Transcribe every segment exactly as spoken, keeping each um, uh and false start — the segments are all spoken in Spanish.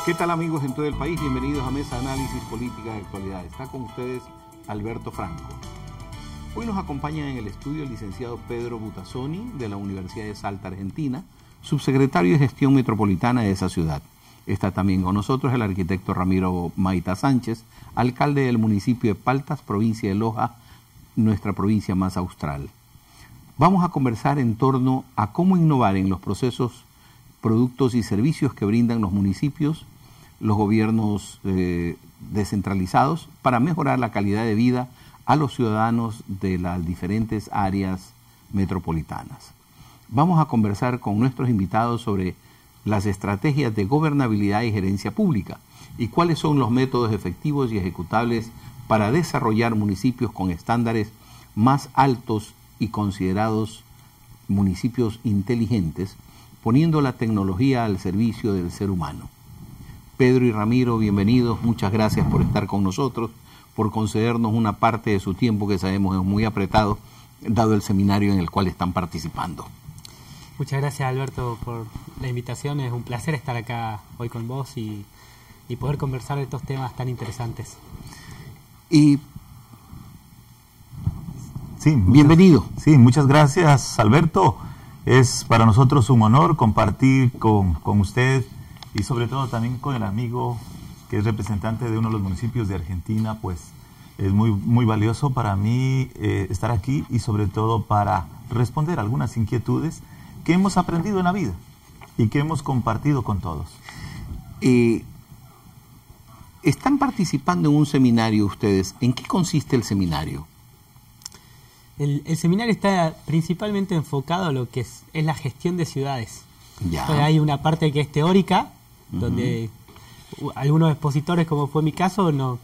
¿Qué tal, amigos en todo el país? Bienvenidos a Mesa Análisis Política de Actualidad. Está con ustedes Alberto Franco. Hoy nos acompaña en el estudio el licenciado Pedro Butazzoni de la Universidad de Salta, Argentina, subsecretario de Gestión Metropolitana de esa ciudad. Está también con nosotros el arquitecto Ramiro Maita Sánchez, alcalde del municipio de Paltas, provincia de Loja, nuestra provincia más austral. Vamos a conversar en torno a cómo innovar en los procesos, productos y servicios que brindan los municipios, los gobiernos eh, descentralizados, para mejorar la calidad de vida a los ciudadanos de las diferentes áreas metropolitanas. Vamos a conversar con nuestros invitados sobre las estrategias de gobernabilidad y gerencia pública y cuáles son los métodos efectivos y ejecutables para desarrollar municipios con estándares más altos y considerados municipios inteligentes, poniendo la tecnología al servicio del ser humano. Pedro y Ramiro, bienvenidos, muchas gracias por estar con nosotros, por concedernos una parte de su tiempo que sabemos es muy apretado, dado el seminario en el cual están participando. Muchas gracias, Alberto, por la invitación. Es un placer estar acá hoy con vos y, y poder conversar de estos temas tan interesantes. Y sí, muchas, bienvenido. Sí, muchas gracias, Alberto. Es para nosotros un honor compartir con, con usted y sobre todo también con el amigo que es representante de uno de los municipios de Argentina. Pues es muy, muy valioso para mí eh, estar aquí y sobre todo para responder algunas inquietudes que hemos aprendido en la vida y que hemos compartido con todos. Eh, ¿Están participando en un seminario ustedes? ¿En qué consiste el seminario? El, el seminario está principalmente enfocado a lo que es, es la gestión de ciudades. Ya. Entonces, hay una parte que es teórica, uh-huh. donde algunos expositores, como fue mi caso, no,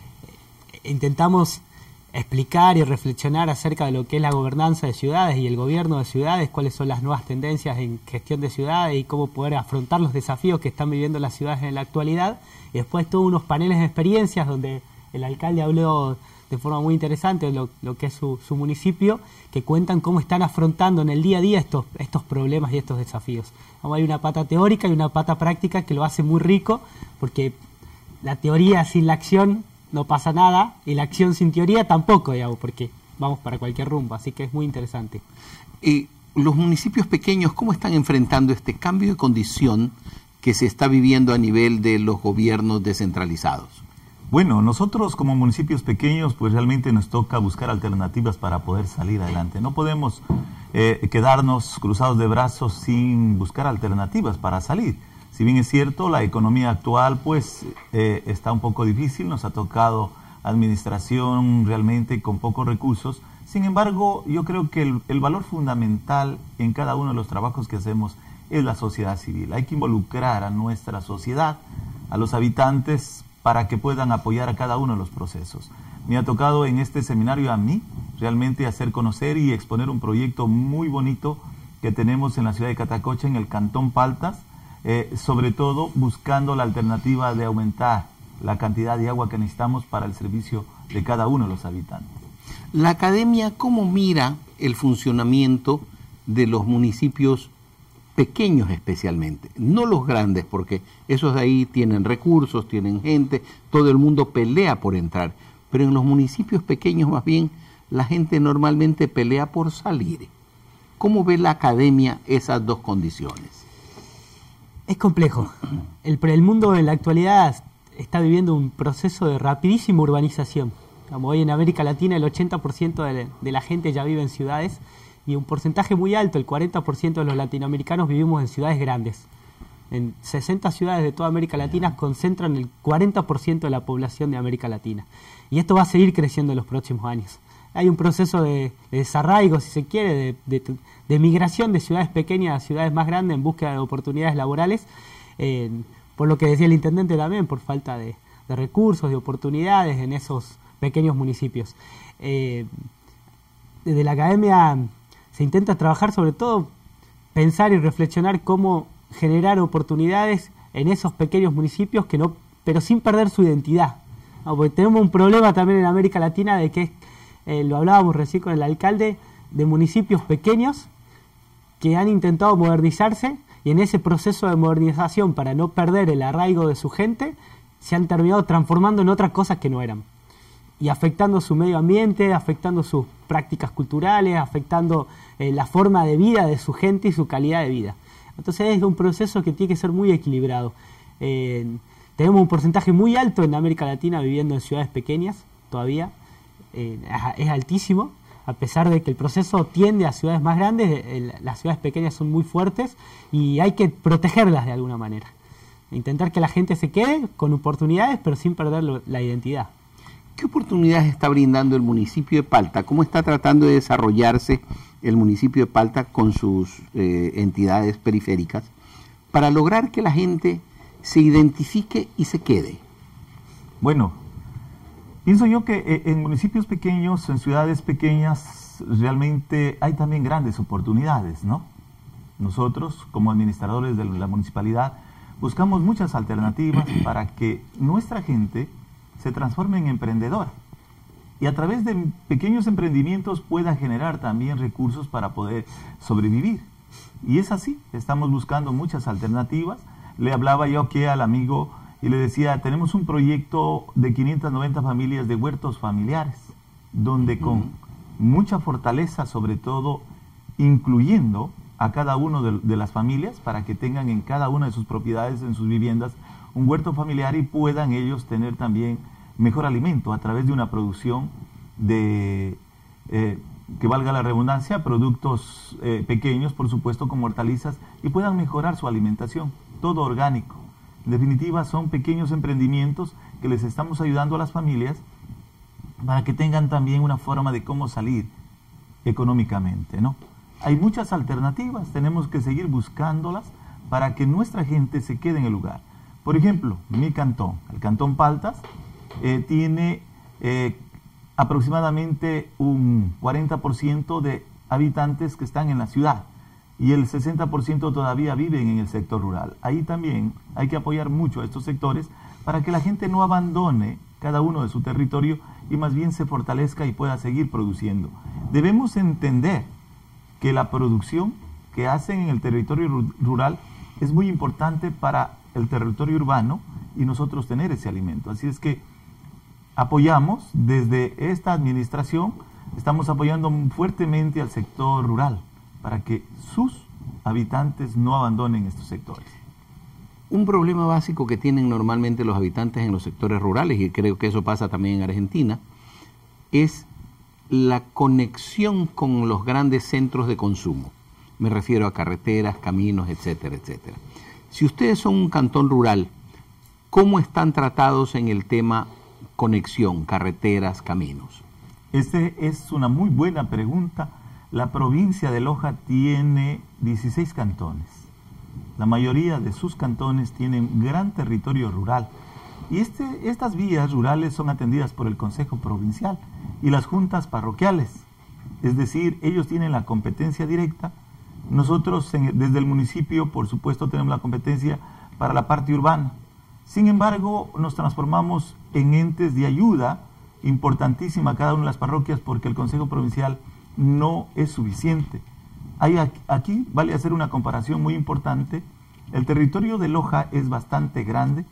intentamos explicar y reflexionar acerca de lo que es la gobernanza de ciudades y el gobierno de ciudades, cuáles son las nuevas tendencias en gestión de ciudades y cómo poder afrontar los desafíos que están viviendo las ciudades en la actualidad. Y después todos unos paneles de experiencias donde el alcalde habló de forma muy interesante de lo, lo que es su, su municipio, que cuentan cómo están afrontando en el día a día estos, estos problemas y estos desafíos. Como hay una pata teórica y una pata práctica que lo hace muy rico, porque la teoría sin la acción no pasa nada, y la acción sin teoría tampoco, digamos, porque vamos para cualquier rumbo, así que es muy interesante. Y los municipios pequeños, ¿cómo están enfrentando este cambio de condición que se está viviendo a nivel de los gobiernos descentralizados? Bueno, nosotros como municipios pequeños, pues realmente nos toca buscar alternativas para poder salir adelante. No podemos eh, quedarnos cruzados de brazos sin buscar alternativas para salir. Si bien es cierto, la economía actual pues eh, está un poco difícil, nos ha tocado administración realmente con pocos recursos. Sin embargo, yo creo que el, el valor fundamental en cada uno de los trabajos que hacemos es la sociedad civil. Hay que involucrar a nuestra sociedad, a los habitantes, para que puedan apoyar a cada uno de los procesos. Me ha tocado en este seminario a mí realmente hacer conocer y exponer un proyecto muy bonito que tenemos en la ciudad de Catacocha, en el Cantón Paltas, eh, sobre todo buscando la alternativa de aumentar la cantidad de agua que necesitamos para el servicio de cada uno de los habitantes. La academia, ¿cómo mira el funcionamiento de los municipios pequeños especialmente? No los grandes, porque esos de ahí tienen recursos, tienen gente, todo el mundo pelea por entrar, pero en los municipios pequeños más bien la gente normalmente pelea por salir. ¿Cómo ve la academia esas dos condiciones? Es complejo. El, el mundo en la actualidad está viviendo un proceso de rapidísima urbanización. Como hoy en América Latina el ochenta por ciento de la, de la gente ya vive en ciudades, y un porcentaje muy alto, el cuarenta por ciento de los latinoamericanos vivimos en ciudades grandes. En sesenta ciudades de toda América Latina concentran el cuarenta por ciento de la población de América Latina. Y esto va a seguir creciendo en los próximos años. Hay un proceso de, de desarraigo, si se quiere, de, de, de migración de ciudades pequeñas a ciudades más grandes en búsqueda de oportunidades laborales, eh, por lo que decía el intendente también, por falta de, de recursos, de oportunidades en esos pequeños municipios. Eh, desde la academia se intenta trabajar sobre todo, pensar y reflexionar cómo generar oportunidades en esos pequeños municipios, que no, pero sin perder su identidad. No, porque tenemos un problema también en América Latina de que, eh, lo hablábamos recién con el alcalde, de municipios pequeños que han intentado modernizarse y en ese proceso de modernización, para no perder el arraigo de su gente, se han terminado transformando en otras cosas que no eran, y afectando su medio ambiente, afectando sus prácticas culturales, afectando eh, la forma de vida de su gente y su calidad de vida. Entonces es un proceso que tiene que ser muy equilibrado. Eh, tenemos un porcentaje muy alto en América Latina viviendo en ciudades pequeñas, todavía, eh, es altísimo, a pesar de que el proceso tiende a ciudades más grandes, el, las ciudades pequeñas son muy fuertes y hay que protegerlas de alguna manera. Intentar que la gente se quede con oportunidades, pero sin perder lo, la identidad. ¿Qué oportunidades está brindando el municipio de Palta? ¿Cómo está tratando de desarrollarse el municipio de Palta con sus eh, entidades periféricas para lograr que la gente se identifique y se quede? Bueno, pienso yo que eh, en municipios pequeños, en ciudades pequeñas, realmente hay también grandes oportunidades, ¿no? Nosotros, como administradores de la municipalidad, buscamos muchas alternativas para que nuestra gente se transforme en emprendedora y a través de pequeños emprendimientos pueda generar también recursos para poder sobrevivir. Y es así, estamos buscando muchas alternativas. Le hablaba yo aquí al amigo y le decía, tenemos un proyecto de quinientas noventa familias de huertos familiares, donde con uh-huh. mucha fortaleza, sobre todo incluyendo a cada uno de, de las familias para que tengan en cada una de sus propiedades, en sus viviendas, un huerto familiar y puedan ellos tener también mejor alimento a través de una producción de, eh, que valga la redundancia, productos eh, pequeños, por supuesto, como hortalizas, y puedan mejorar su alimentación, todo orgánico. En definitiva, son pequeños emprendimientos que les estamos ayudando a las familias para que tengan también una forma de cómo salir económicamente, ¿no? Hay muchas alternativas, tenemos que seguir buscándolas para que nuestra gente se quede en el lugar. Por ejemplo, mi cantón, el Cantón Paltas, eh, tiene eh, aproximadamente un cuarenta por ciento de habitantes que están en la ciudad y el sesenta por ciento todavía viven en el sector rural. Ahí también hay que apoyar mucho a estos sectores para que la gente no abandone cada uno de su territorio y más bien se fortalezca y pueda seguir produciendo. Debemos entender que la producción que hacen en el territorio rural es muy importante para el territorio urbano y nosotros tener ese alimento. Así es que apoyamos desde esta administración, estamos apoyando fuertemente al sector rural para que sus habitantes no abandonen estos sectores. Un problema básico que tienen normalmente los habitantes en los sectores rurales, y creo que eso pasa también en Argentina, es la conexión con los grandes centros de consumo. Me refiero a carreteras, caminos, etcétera, etcétera. Si ustedes son un cantón rural, ¿cómo están tratados en el tema conexión, carreteras, caminos? Esta es una muy buena pregunta. La provincia de Loja tiene dieciséis cantones. La mayoría de sus cantones tienen gran territorio rural. Y este, estas vías rurales son atendidas por el Consejo Provincial y las juntas parroquiales. Es decir, ellos tienen la competencia directa. Nosotros en, desde el municipio, por supuesto, tenemos la competencia para la parte urbana. Sin embargo, nos transformamos en entes de ayuda importantísima a cada una de las parroquias porque el Consejo Provincial no es suficiente. Hay, aquí vale hacer una comparación muy importante. El territorio de Loja es bastante grande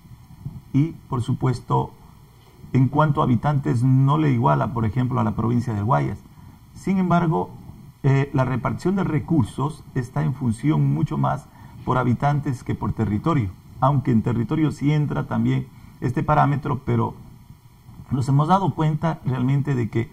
y, por supuesto, en cuanto a habitantes no le iguala, por ejemplo, a la provincia de Guayas. Sin embargo, eh, la repartición de recursos está en función mucho más por habitantes que por territorio, aunque en territorio sí entra también este parámetro, pero nos hemos dado cuenta realmente de que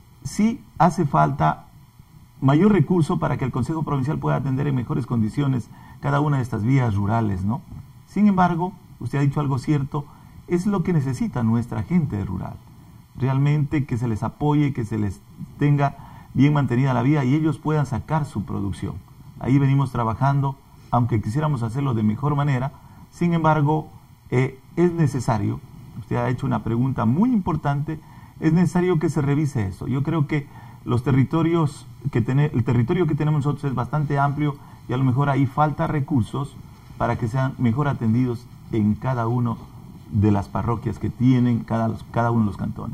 sí hace falta mayor recurso para que el Consejo Provincial pueda atender en mejores condiciones cada una de estas vías rurales, ¿no? Sin embargo, usted ha dicho algo cierto, es lo que necesita nuestra gente rural. Realmente que se les apoye, que se les tenga bien mantenida la vía y ellos puedan sacar su producción. Ahí venimos trabajando, aunque quisiéramos hacerlo de mejor manera. Sin embargo, eh, es necesario, usted ha hecho una pregunta muy importante, es necesario que se revise eso. Yo creo que los territorios que ten, el territorio que tenemos nosotros es bastante amplio y a lo mejor ahí falta recursos para que sean mejor atendidos en cada uno de las parroquias que tienen cada, cada uno de los cantones.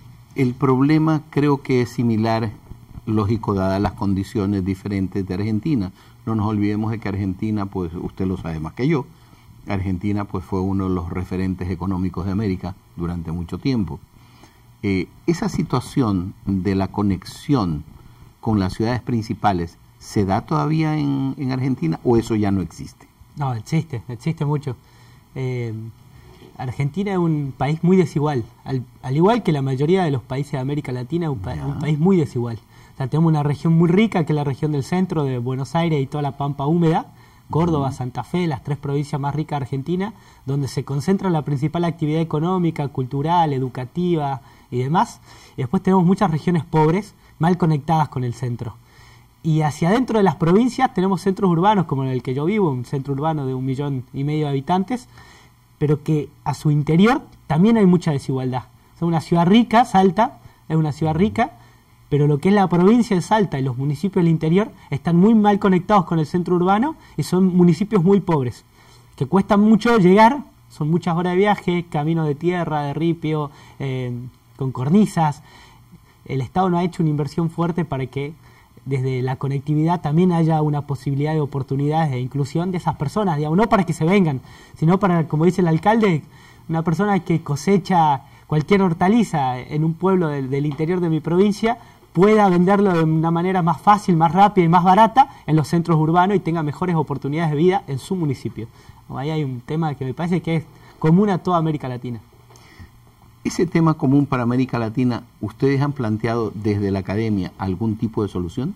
El problema creo que es similar, lógico, dadas las condiciones diferentes de Argentina. No nos olvidemos de que Argentina, pues usted lo sabe más que yo, Argentina pues fue uno de los referentes económicos de América durante mucho tiempo. Eh, esa situación de la conexión con las ciudades principales, ¿se da todavía en, en Argentina o eso ya no existe? No, existe, existe mucho. Eh, Argentina es un país muy desigual, al, al igual que la mayoría de los países de América Latina, es un, pa un país muy desigual. O sea, tenemos una región muy rica, que es la región del centro de Buenos Aires y toda la pampa húmeda, Córdoba, Santa Fe, las tres provincias más ricas de Argentina, donde se concentra la principal actividad económica, cultural, educativa y demás. Y después tenemos muchas regiones pobres, mal conectadas con el centro. Y hacia adentro de las provincias tenemos centros urbanos, como en el que yo vivo, un centro urbano de un millón y medio de habitantes, pero que a su interior también hay mucha desigualdad. O sea, una ciudad rica, Salta, es una ciudad rica, pero lo que es la provincia de Salta y los municipios del interior están muy mal conectados con el centro urbano y son municipios muy pobres, que cuesta mucho llegar, son muchas horas de viaje, caminos de tierra, de ripio, eh, con cornisas. El Estado no ha hecho una inversión fuerte para que desde la conectividad también haya una posibilidad de oportunidades de inclusión de esas personas, digamos, no para que se vengan, sino para, como dice el alcalde, una persona que cosecha cualquier hortaliza en un pueblo del, del interior de mi provincia pueda venderlo de una manera más fácil, más rápida y más barata en los centros urbanos y tenga mejores oportunidades de vida en su municipio. Ahí hay un tema que me parece que es común a toda América Latina. Ese tema común para América Latina, ¿ustedes han planteado desde la academia algún tipo de solución?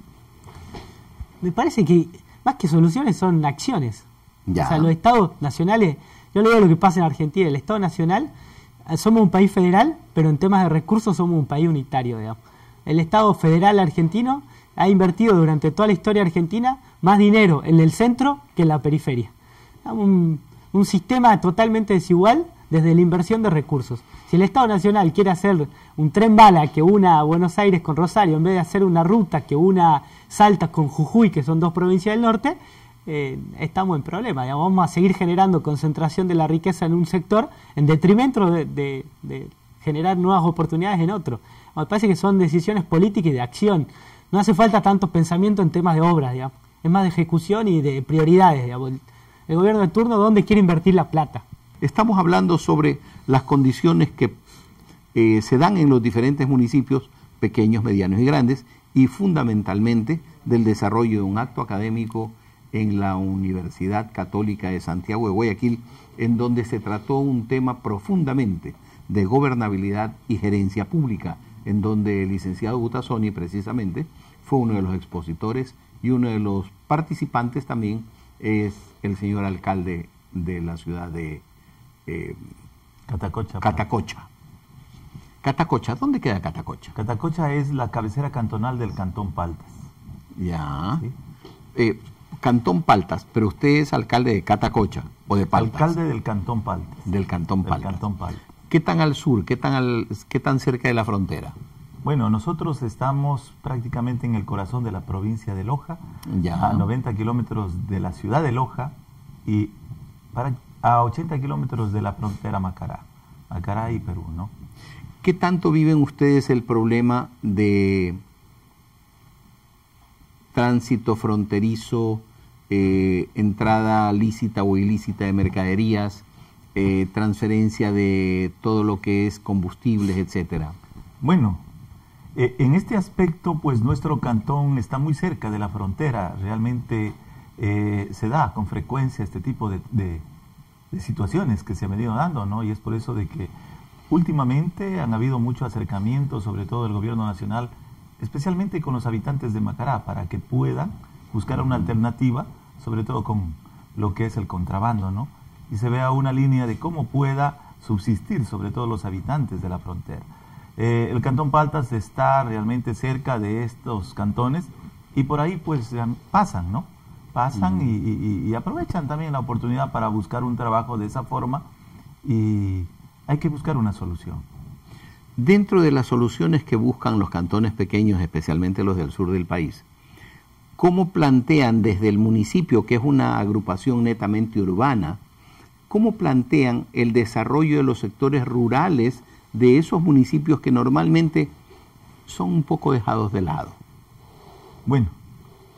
Me parece que más que soluciones son acciones. Ya. O sea, los estados nacionales, yo le digo lo que pasa en Argentina, el Estado Nacional, somos un país federal, pero en temas de recursos somos un país unitario, digamos. El Estado federal argentino ha invertido durante toda la historia argentina más dinero en el centro que en la periferia. Un, un sistema totalmente desigual desde la inversión de recursos. Si el Estado Nacional quiere hacer un tren bala que una Buenos Aires con Rosario, en vez de hacer una ruta que una Salta con Jujuy, que son dos provincias del norte, eh, estamos en problema. Digamos, vamos a seguir generando concentración de la riqueza en un sector en detrimento de, de, de generar nuevas oportunidades en otro. Me parece que son decisiones políticas y de acción. No hace falta tanto pensamiento en temas de obras, digamos. Es más de ejecución y de prioridades, digamos. El gobierno de turno, ¿dónde quiere invertir la plata? Estamos hablando sobre las condiciones que eh, se dan en los diferentes municipios, pequeños, medianos y grandes, y fundamentalmente del desarrollo de un acto académico en la Universidad Católica de Santiago de Guayaquil, en donde se trató un tema profundamente de gobernabilidad y gerencia pública, en donde el licenciado Butasoni precisamente fue uno de los expositores y uno de los participantes también es el señor alcalde de la ciudad de eh, Catacocha. Catacocha. Catacocha, ¿dónde queda Catacocha? Catacocha es la cabecera cantonal del Cantón Paltas. Ya. ¿Sí? Eh, Cantón Paltas, pero usted es alcalde de Catacocha o de Paltas. Alcalde del Cantón Paltas. Del Cantón Paltas. Del Cantón Paltas. ¿Qué tan al sur? ¿Qué tan, al, qué tan cerca de la frontera? Bueno, nosotros estamos prácticamente en el corazón de la provincia de Loja, ya. a noventa kilómetros de la ciudad de Loja y para, a ochenta kilómetros de la frontera Macará, Macará y Perú, ¿no? ¿Qué tanto viven ustedes el problema de tránsito fronterizo, eh, entrada lícita o ilícita de mercaderías, eh, transferencia de todo lo que es combustibles, etcétera? Bueno, eh, en este aspecto, pues nuestro cantón está muy cerca de la frontera. Realmente eh, se da con frecuencia este tipo de, de, de situaciones que se han venido dando, ¿no? Y es por eso de que últimamente han habido mucho acercamiento, sobre todo del gobierno nacional, especialmente con los habitantes de Macará, para que puedan buscar una alternativa, sobre todo con lo que es el contrabando, ¿no? Y se vea una línea de cómo pueda subsistir, sobre todo los habitantes de la frontera. Eh, el Cantón Paltas está realmente cerca de estos cantones y por ahí pues pasan, ¿no? Pasan mm. y, y, y aprovechan también la oportunidad para buscar un trabajo de esa forma y hay que buscar una solución. Dentro de las soluciones que buscan los cantones pequeños, especialmente los del sur del país, ¿cómo plantean desde el municipio, que es una agrupación netamente urbana, cómo plantean el desarrollo de los sectores rurales de esos municipios que normalmente son un poco dejados de lado? Bueno,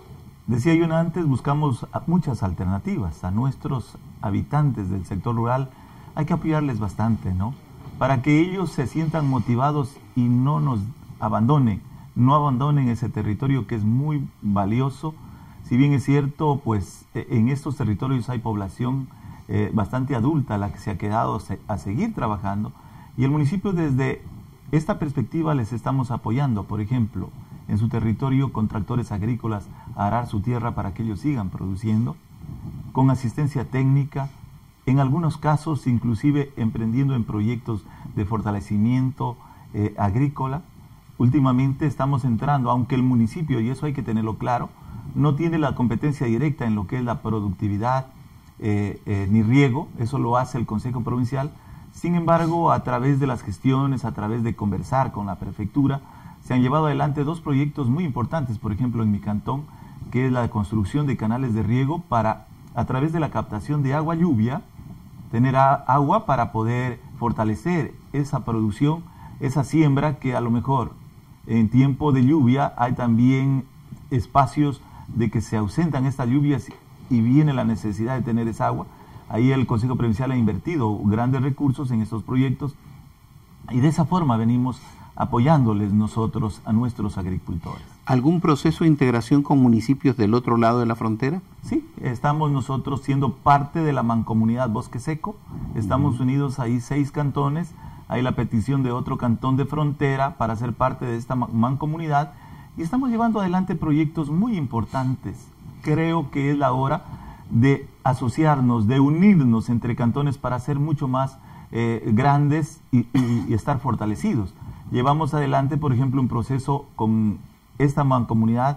decía yo antes, buscamos muchas alternativas. A nuestros habitantes del sector rural hay que apoyarles bastante, ¿no? Para que ellos se sientan motivados y no nos abandonen, no abandonen ese territorio que es muy valioso. Si bien es cierto, pues en estos territorios hay población eh, bastante adulta, la que se ha quedado a seguir trabajando, y el municipio desde esta perspectiva les estamos apoyando, por ejemplo, en su territorio con tractores agrícolas a arar su tierra para que ellos sigan produciendo, con asistencia técnica, en algunos casos inclusive emprendiendo en proyectos de fortalecimiento eh, agrícola. Últimamente estamos entrando, aunque el municipio, y eso hay que tenerlo claro, no tiene la competencia directa en lo que es la productividad eh, eh, ni riego, eso lo hace el Consejo Provincial. Sin embargo, a través de las gestiones, a través de conversar con la prefectura, se han llevado adelante dos proyectos muy importantes, por ejemplo en mi cantón, que es la construcción de canales de riego para, a través de la captación de agua lluvia, tener a, agua para poder fortalecer esa producción, esa siembra que a lo mejor en tiempo de lluvia hay también espacios de que se ausentan estas lluvias y viene la necesidad de tener esa agua. Ahí el Consejo Provincial ha invertido grandes recursos en estos proyectos y de esa forma venimos apoyándoles nosotros a nuestros agricultores. ¿Algún proceso de integración con municipios del otro lado de la frontera? Sí, estamos nosotros siendo parte de la mancomunidad Bosque Seco, estamos uh-huh. unidos ahí seis cantones, hay la petición de otro cantón de frontera para ser parte de esta mancomunidad y estamos llevando adelante proyectos muy importantes. Creo que es la hora de asociarnos, de unirnos entre cantones para ser mucho más eh, grandes y, y, y estar fortalecidos. Llevamos adelante, por ejemplo, un proceso con esta mancomunidad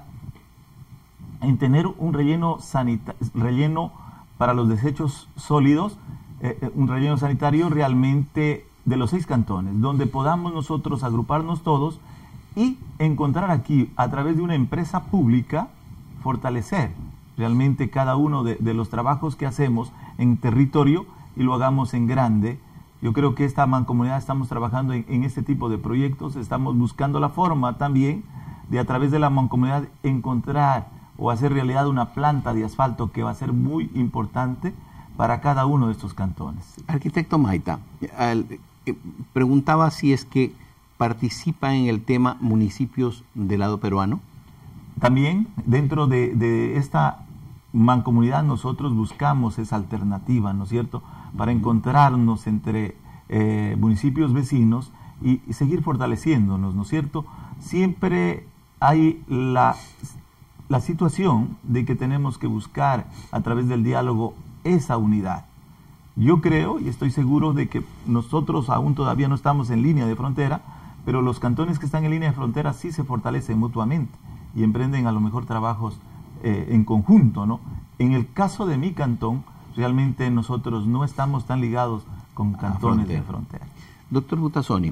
en tener un relleno, sanita relleno para los desechos sólidos, eh, un relleno sanitario realmente de los seis cantones, donde podamos nosotros agruparnos todos y encontrar aquí, a través de una empresa pública, fortalecer realmente cada uno de, de los trabajos que hacemos en territorio y lo hagamos en grande. Yo creo que esta mancomunidad estamos trabajando en, en este tipo de proyectos, estamos buscando la forma también de a través de la mancomunidad encontrar o hacer realidad una planta de asfalto que va a ser muy importante para cada uno de estos cantones. Arquitecto Maita, al, eh, preguntaba si es que participa en el tema municipios del lado peruano. También dentro de, de esta mancomunidad nosotros buscamos esa alternativa, ¿no es cierto?, para encontrarnos entre eh, municipios vecinos y, y seguir fortaleciéndonos, ¿no es cierto? Siempre hay la, la situación de que tenemos que buscar a través del diálogo esa unidad. Yo creo y estoy seguro de que nosotros aún todavía no estamos en línea de frontera, pero los cantones que están en línea de frontera sí se fortalecen mutuamente y emprenden a lo mejor trabajos eh, en conjunto, ¿no? En el caso de mi cantón, realmente nosotros no estamos tan ligados con cantones frontera. de frontera. Doctor Butasoni,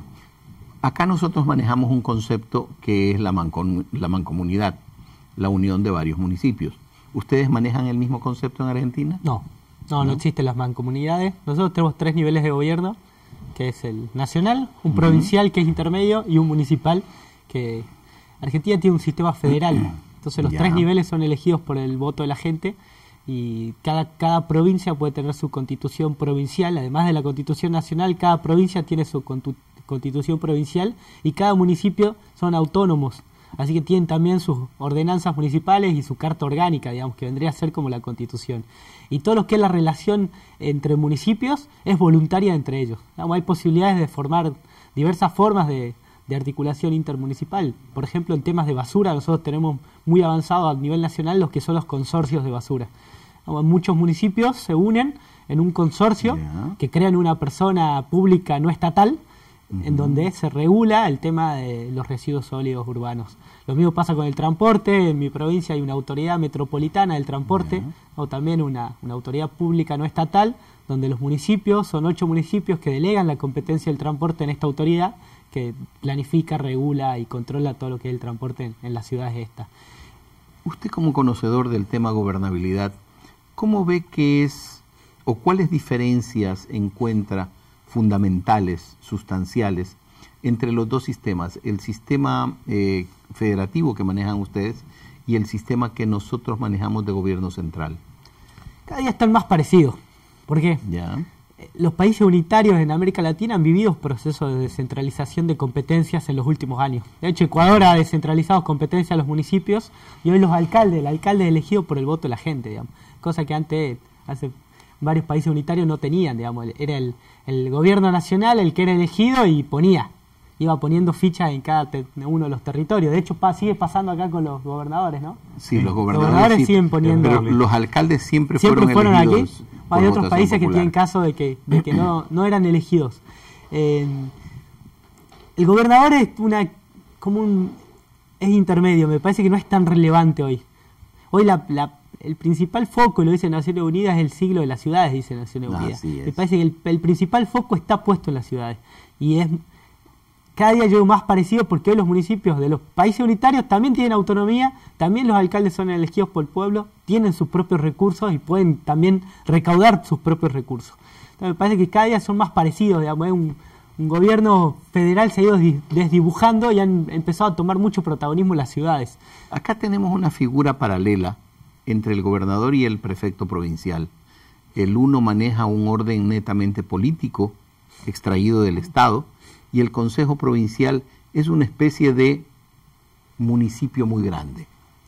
acá nosotros manejamos un concepto que es la, mancom la mancomunidad, la unión de varios municipios. ¿Ustedes manejan el mismo concepto en Argentina? No, no, no, no existen las mancomunidades. Nosotros tenemos tres niveles de gobierno, que es el nacional, un uh-huh. provincial que es intermedio y un municipal que... Argentina tiene un sistema federal, entonces los ya. tres niveles son elegidos por el voto de la gente y cada, cada provincia puede tener su constitución provincial, además de la constitución nacional, cada provincia tiene su constitución provincial y cada municipio son autónomos, así que tienen también sus ordenanzas municipales y su carta orgánica, digamos, que vendría a ser como la constitución. Y todo lo que es la relación entre municipios es voluntaria entre ellos. Digamos, hay posibilidades de formar diversas formas de... de articulación intermunicipal. Por ejemplo, en temas de basura, nosotros tenemos muy avanzado a nivel nacional los que son los consorcios de basura. Muchos municipios se unen en un consorcio yeah. que crean una persona pública no estatal, uh-huh. en donde se regula el tema de los residuos sólidos urbanos. Lo mismo pasa con el transporte. En mi provincia hay una autoridad metropolitana del transporte, yeah. o también una, una autoridad pública no estatal, donde los municipios, son ocho municipios que delegan la competencia del transporte en esta autoridad, que planifica, regula y controla todo lo que es el transporte en, en las ciudades estas. Usted, como conocedor del tema gobernabilidad, ¿cómo ve que es o cuáles diferencias encuentra fundamentales, sustanciales, entre los dos sistemas? El sistema eh, federativo que manejan ustedes y el sistema que nosotros manejamos de gobierno central? Cada día están más parecidos. ¿Por qué? Ya. Los países unitarios en América Latina han vivido procesos de descentralización de competencias en los últimos años. De hecho, Ecuador ha descentralizado competencias a los municipios y hoy los alcaldes, el alcalde es elegido por el voto de la gente, digamos, cosa que antes, hace varios países unitarios no tenían, digamos, era el, el gobierno nacional el que era elegido y ponía, iba poniendo fichas en cada te, uno de los territorios. De hecho, pa, sigue pasando acá con los gobernadores, ¿no? Sí, los gobernadores, los gobernadores sí, siguen poniendo... Pero los alcaldes siempre, siempre fueron, fueron elegidos aquí. por Hay otros votación países que popular. tienen caso de que, de que no, no eran elegidos. Eh, el gobernador es una como un es intermedio, me parece que no es tan relevante hoy. Hoy la, la, el principal foco, lo dice Naciones Unidas, es el siglo de las ciudades, dice Naciones Unidas. Me parece que el, el principal foco está puesto en las ciudades. Y es cada día yo veo más parecido porque hoy los municipios de los países unitarios también tienen autonomía, también los alcaldes son elegidos por el pueblo, tienen sus propios recursos y pueden también recaudar sus propios recursos. Entonces me parece que cada día son más parecidos, digamos, un, un gobierno federal se ha ido desdibujando y han empezado a tomar mucho protagonismo en las ciudades. Acá tenemos una figura paralela entre el gobernador y el prefecto provincial. El uno maneja un orden netamente político, extraído del Estado, y el Consejo Provincial es una especie de municipio muy grande.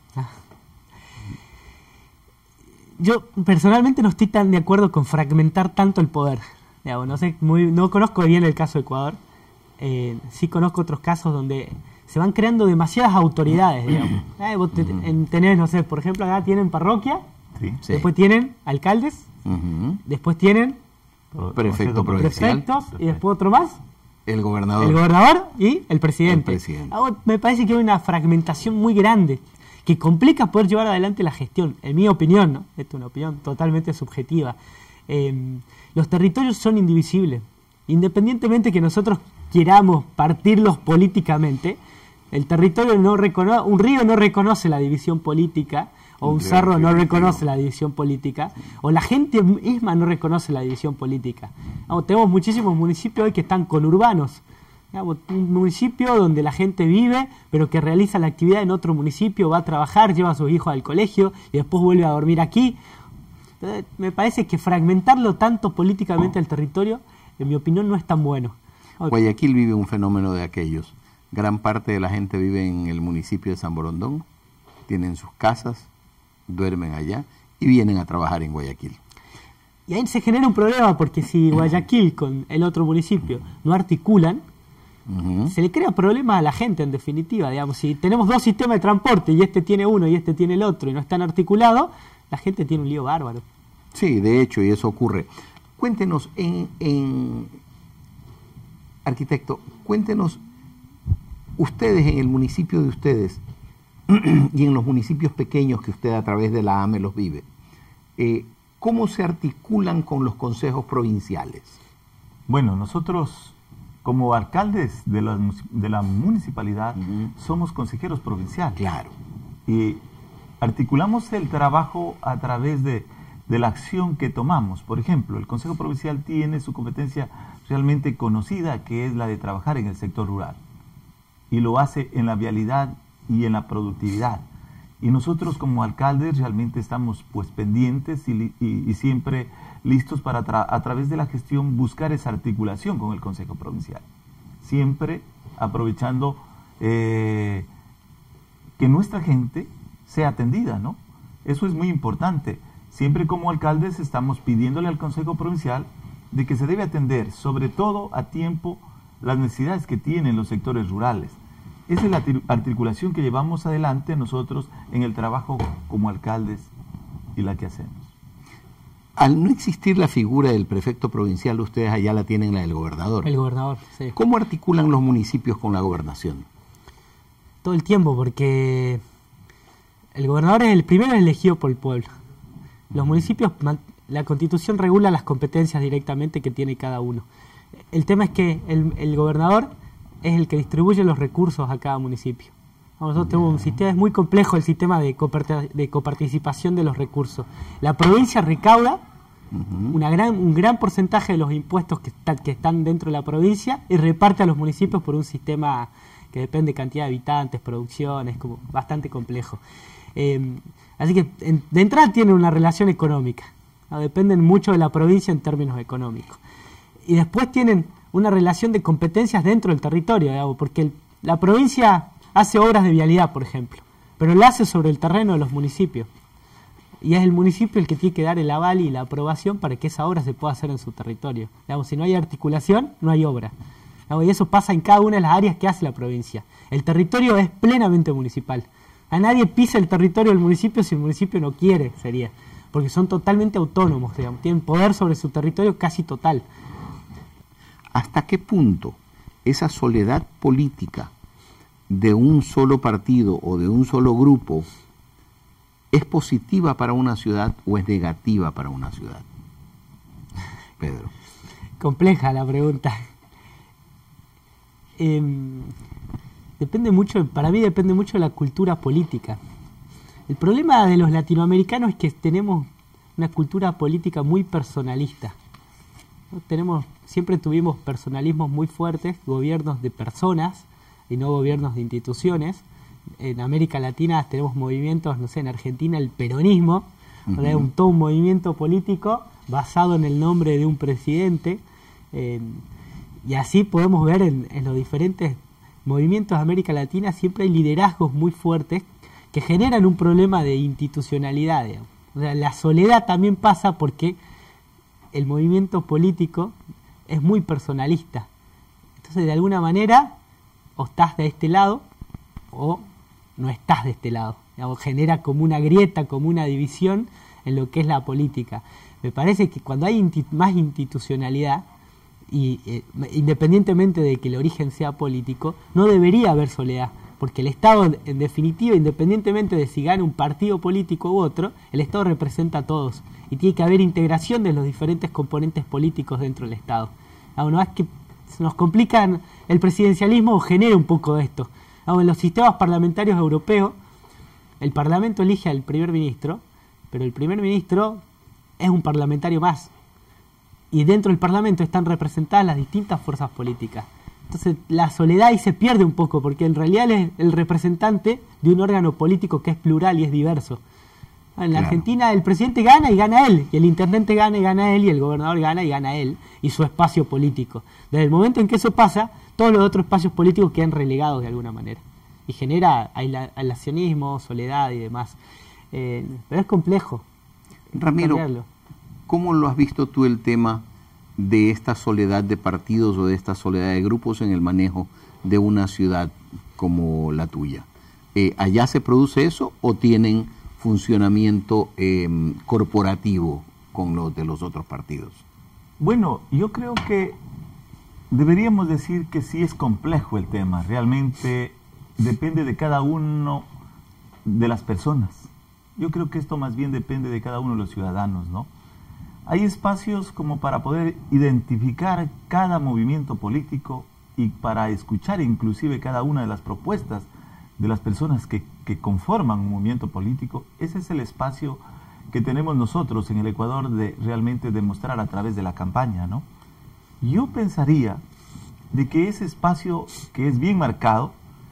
Yo personalmente no estoy tan de acuerdo con fragmentar tanto el poder. Digamos, no sé, muy, no conozco bien el caso de Ecuador. Eh, sí conozco otros casos donde se van creando demasiadas autoridades. Digamos. Eh, vos te, en, tenés, no sé, por ejemplo, acá tienen parroquia, Sí. Sí. después tienen alcaldes, Uh-huh. después tienen Prefecto provincial. prefectos y después otro más. El gobernador. El gobernador y el presidente. El presidente. Ah, me parece que hay una fragmentación muy grande que complica poder llevar adelante la gestión, en mi opinión, ¿no? Esta es una opinión totalmente subjetiva. Eh, los territorios son indivisibles. Independientemente que nosotros queramos partirlos políticamente, el territorio no reconoce, un río no reconoce la división política, o un cerro no reconoce la división política, o la gente misma no reconoce la división política. Vamos, tenemos muchísimos municipios hoy que están conurbanos. Digamos, un municipio donde la gente vive, pero que realiza la actividad en otro municipio, va a trabajar, lleva a sus hijos al colegio y después vuelve a dormir aquí. Entonces, me parece que fragmentarlo tanto políticamente al territorio, en mi opinión, no es tan bueno. Guayaquil vive un fenómeno de aquellos. Gran parte de la gente vive en el municipio de San Borondón, tienen sus casas, duermen allá y vienen a trabajar en Guayaquil. Y ahí se genera un problema porque si Guayaquil con el otro municipio no articulan, uh-huh. se le crea problema a la gente en definitiva. Digamos, si tenemos dos sistemas de transporte y este tiene uno y este tiene el otro y no están articulados, la gente tiene un lío bárbaro. Sí, de hecho, y eso ocurre. Cuéntenos, en, en arquitecto, cuéntenos ustedes en el municipio de ustedes y en los municipios pequeños que usted a través de la A M E los vive, eh, ¿cómo se articulan con los consejos provinciales? Bueno, nosotros como alcaldes de la, de la municipalidad uh-huh. somos consejeros provinciales. Claro. Y articulamos el trabajo a través de, de la acción que tomamos. Por ejemplo, el Consejo Provincial tiene su competencia realmente conocida, que es la de trabajar en el sector rural. Y lo hace en la vialidad y en la productividad. Y nosotros como alcaldes realmente estamos pues pendientes y, y, y siempre listos para tra a través de la gestión buscar esa articulación con el Consejo Provincial. Siempre aprovechando eh, que nuestra gente sea atendida, ¿no? Eso es muy importante. Siempre como alcaldes estamos pidiéndole al Consejo Provincial de que se debe atender, sobre todo a tiempo, las necesidades que tienen los sectores rurales. Esa es la articulación que llevamos adelante nosotros en el trabajo como alcaldes y la que hacemos. Al no existir la figura del prefecto provincial, ustedes allá la tienen, la del gobernador. El gobernador, sí. ¿Cómo articulan los municipios con la gobernación? Todo el tiempo, porque el gobernador es el primero elegido por el pueblo. Los municipios, la Constitución regula las competencias directamente que tiene cada uno. El tema es que el, el gobernador es el que distribuye los recursos a cada municipio. Nosotros tenemos un sistema, es muy complejo el sistema de, copart de coparticipación de los recursos. La provincia recauda uh-huh. una gran, un gran porcentaje de los impuestos que, está, que están dentro de la provincia y reparte a los municipios por un sistema que depende de cantidad de habitantes, producción, es como bastante complejo. Eh, así que en, de entrada tienen una relación económica, ¿no? Dependen mucho de la provincia en términos económicos. Y después tienen una relación de competencias dentro del territorio, digamos, porque el, la provincia hace obras de vialidad, por ejemplo, pero la hace sobre el terreno de los municipios. Y es el municipio el que tiene que dar el aval y la aprobación para que esa obra se pueda hacer en su territorio. Digamos, si no hay articulación, no hay obra. Digamos, y eso pasa en cada una de las áreas que hace la provincia. El territorio es plenamente municipal. A nadie pisa el territorio del municipio si el municipio no quiere, sería. Porque son totalmente autónomos, digamos, tienen poder sobre su territorio casi total. ¿Hasta qué punto esa soledad política de un solo partido o de un solo grupo es positiva para una ciudad o es negativa para una ciudad? Pedro. Compleja la pregunta. Eh, depende mucho, para mí depende mucho de la cultura política. El problema de los latinoamericanos es que tenemos una cultura política muy personalista. ¿No? Tenemos, siempre tuvimos personalismos muy fuertes, gobiernos de personas y no gobiernos de instituciones. En América Latina tenemos movimientos, no sé, en Argentina el peronismo, uh-huh. ¿verdad? Un, todo un movimiento político basado en el nombre de un presidente, eh, y así podemos ver en, en los diferentes movimientos de América Latina siempre hay liderazgos muy fuertes que generan un problema de institucionalidad, digamos. O sea, la soledad también pasa porque el movimiento político es muy personalista. Entonces, de alguna manera, o estás de este lado o no estás de este lado. Digamos, genera como una grieta, como una división en lo que es la política. Me parece que cuando hay inti- más institucionalidad, y eh, independientemente de que el origen sea político, no debería haber soledad, porque el Estado, en definitiva, independientemente de si gana un partido político u otro, el Estado representa a todos, y tiene que haber integración de los diferentes componentes políticos dentro del Estado. Ahora, no es que se nos complican, el presidencialismo genera un poco de esto. Ahora, en los sistemas parlamentarios europeos, el Parlamento elige al primer ministro, pero el primer ministro es un parlamentario más. Y dentro del Parlamento están representadas las distintas fuerzas políticas. Entonces la soledad ahí se pierde un poco, porque en realidad es el representante de un órgano político que es plural y es diverso. En la claro. Argentina el presidente gana y gana él, y el intendente gana y gana él, y el gobernador gana y gana él, y su espacio político. Desde el momento en que eso pasa, todos los otros espacios políticos quedan relegados de alguna manera. Y genera aislacionismo, soledad y demás. Eh, pero es complejo. Ramiro, cambiarlo. ¿Cómo lo has visto tú el tema de esta soledad de partidos o de esta soledad de grupos en el manejo de una ciudad como la tuya? Eh, ¿Allá se produce eso o tienen funcionamiento eh, corporativo con los de los otros partidos? Bueno, yo creo que deberíamos decir que sí es complejo el tema. Realmente depende de cada uno de las personas. Yo creo que esto más bien depende de cada uno de los ciudadanos, ¿no? Hay espacios como para poder identificar cada movimiento político y para escuchar inclusive cada una de las propuestas de las personas que, que conforman un movimiento político. Ese es el espacio que tenemos nosotros en el Ecuador de realmente demostrar a través de la campaña, ¿no? Yo pensaría de que ese espacio que es bien marcado,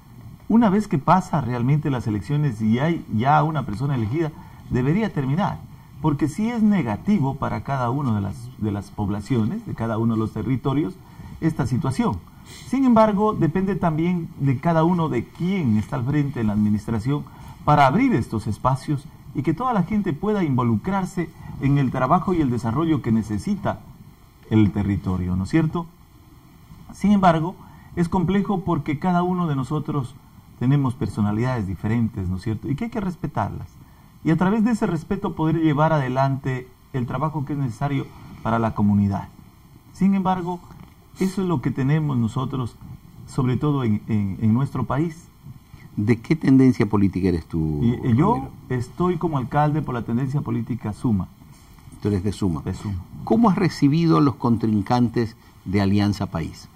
una vez que pasa realmente las elecciones y hay ya una persona elegida, debería terminar. Porque sí es negativo para cada una de las, de las poblaciones, de cada uno de los territorios, esta situación. Sin embargo, depende también de cada uno de quién está al frente en la administración para abrir estos espacios y que toda la gente pueda involucrarse en el trabajo y el desarrollo que necesita el territorio, ¿no es cierto? Sin embargo, es complejo porque cada uno de nosotros tenemos personalidades diferentes, ¿no es cierto? Y que hay que respetarlas. Y a través de ese respeto poder llevar adelante el trabajo que es necesario para la comunidad. Sin embargo, eso es lo que tenemos nosotros, sobre todo en, en, en nuestro país. ¿De qué tendencia política eres tú? Y, y yo estoy como alcalde por la tendencia política Suma. Tú eres de Suma. De Suma. ¿Cómo has recibido a los contrincantes de Alianza País?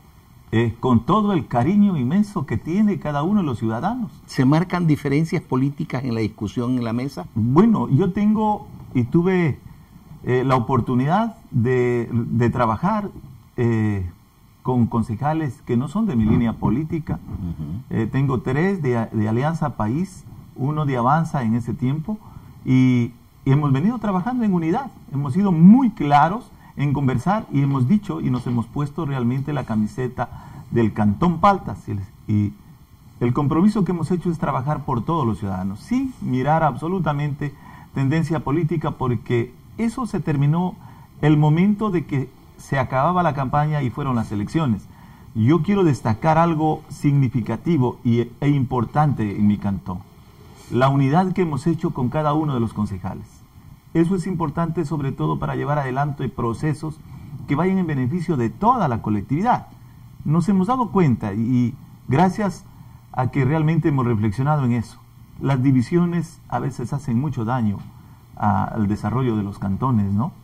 Eh, con todo el cariño inmenso que tiene cada uno de los ciudadanos. ¿Se marcan diferencias políticas en la discusión en la mesa? Bueno, yo tengo y tuve eh, la oportunidad de, de trabajar eh, con concejales que no son de mi línea política. Uh-huh. eh, tengo tres de, de Alianza País, uno de Avanza en ese tiempo, y, y hemos venido trabajando en unidad. Hemos sido muy claros en conversar y hemos dicho y nos hemos puesto realmente la camiseta del Cantón Paltas. Y, y el compromiso que hemos hecho es trabajar por todos los ciudadanos, sin mirar absolutamente tendencia política, porque eso se terminó el momento de que se acababa la campaña y fueron las elecciones. Yo quiero destacar algo significativo y, e importante en mi cantón: la unidad que hemos hecho con cada uno de los concejales. Eso es importante sobre todo para llevar adelante procesos que vayan en beneficio de toda la colectividad. Nos hemos dado cuenta, y gracias a que realmente hemos reflexionado en eso, las divisiones a veces hacen mucho daño a, al desarrollo de los cantones, ¿no?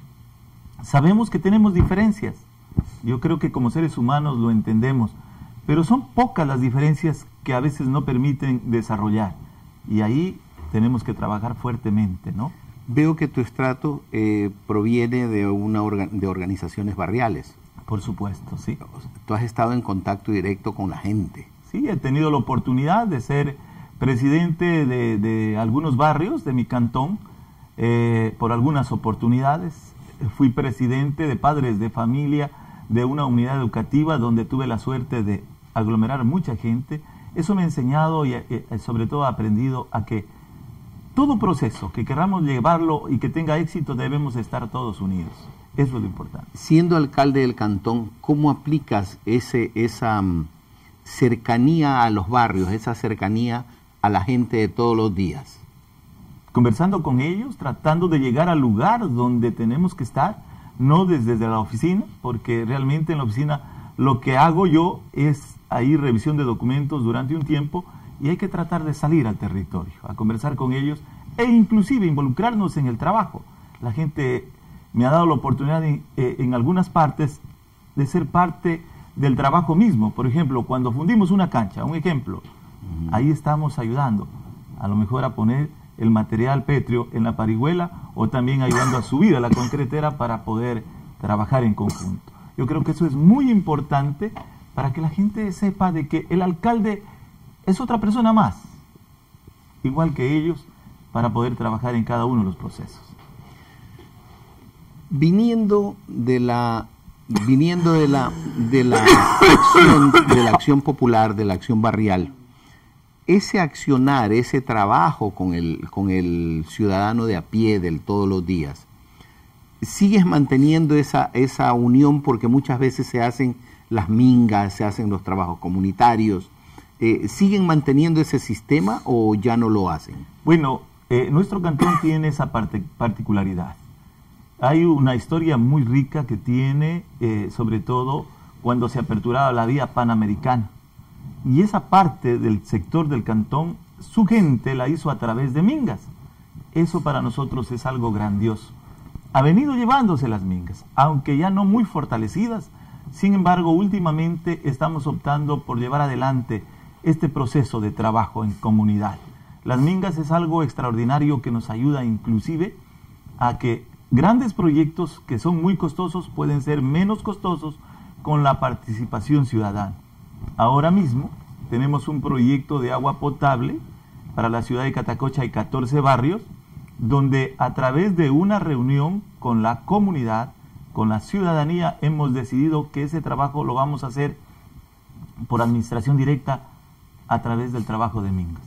Sabemos que tenemos diferencias, yo creo que como seres humanos lo entendemos, pero son pocas las diferencias que a veces no permiten desarrollar, y ahí tenemos que trabajar fuertemente, ¿no? Veo que tu estrato eh, proviene de una orga de organizaciones barriales. Por supuesto, sí. Tú has estado en contacto directo con la gente. Sí, he tenido la oportunidad de ser presidente de, de algunos barrios de mi cantón eh, por algunas oportunidades. Fui presidente de padres de familia de una unidad educativa donde tuve la suerte de aglomerar mucha gente. Eso me ha enseñado y, y sobre todo he aprendido a que todo proceso que queramos llevarlo y que tenga éxito debemos estar todos unidos. Eso es lo importante. Siendo alcalde del cantón, ¿cómo aplicas ese, esa um, cercanía a los barrios, esa cercanía a la gente de todos los días? Conversando con ellos, tratando de llegar al lugar donde tenemos que estar, no desde, desde la oficina, porque realmente en la oficina lo que hago yo es ahí revisión de documentos durante un tiempo, y hay que tratar de salir al territorio, a conversar con ellos e inclusive involucrarnos en el trabajo. La gente me ha dado la oportunidad en, eh, en algunas partes de ser parte del trabajo mismo. Por ejemplo, cuando fundimos una cancha, un ejemplo, uh-huh. ahí estamos ayudando a lo mejor a poner el material pétreo en la parihuela, o también ayudando a subir a la concretera para poder trabajar en conjunto. Yo creo que eso es muy importante para que la gente sepa de que el alcalde es otra persona más, igual que ellos, para poder trabajar en cada uno de los procesos. Viniendo de la viniendo de la de la acción de la acción popular, de la acción barrial, ese accionar, ese trabajo con el con el ciudadano de a pie del todos los días, sigues manteniendo esa esa unión, porque muchas veces se hacen las mingas, se hacen los trabajos comunitarios. Eh, ¿Siguen manteniendo ese sistema o ya no lo hacen? Bueno, eh, nuestro cantón tiene esa parte, particularidad. Hay una historia muy rica que tiene, eh, sobre todo cuando se aperturaba la vía panamericana. Y esa parte del sector del cantón, su gente la hizo a través de mingas. Eso para nosotros es algo grandioso. Ha venido llevándose las mingas, aunque ya no muy fortalecidas. Sin embargo, últimamente estamos optando por llevar adelante este proceso de trabajo en comunidad. Las mingas es algo extraordinario que nos ayuda inclusive a que grandes proyectos que son muy costosos pueden ser menos costosos con la participación ciudadana. Ahora mismo tenemos un proyecto de agua potable para la ciudad de Catacocha y catorce barrios, donde a través de una reunión con la comunidad, con la ciudadanía, hemos decidido que ese trabajo lo vamos a hacer por administración directa a través del trabajo de mingas.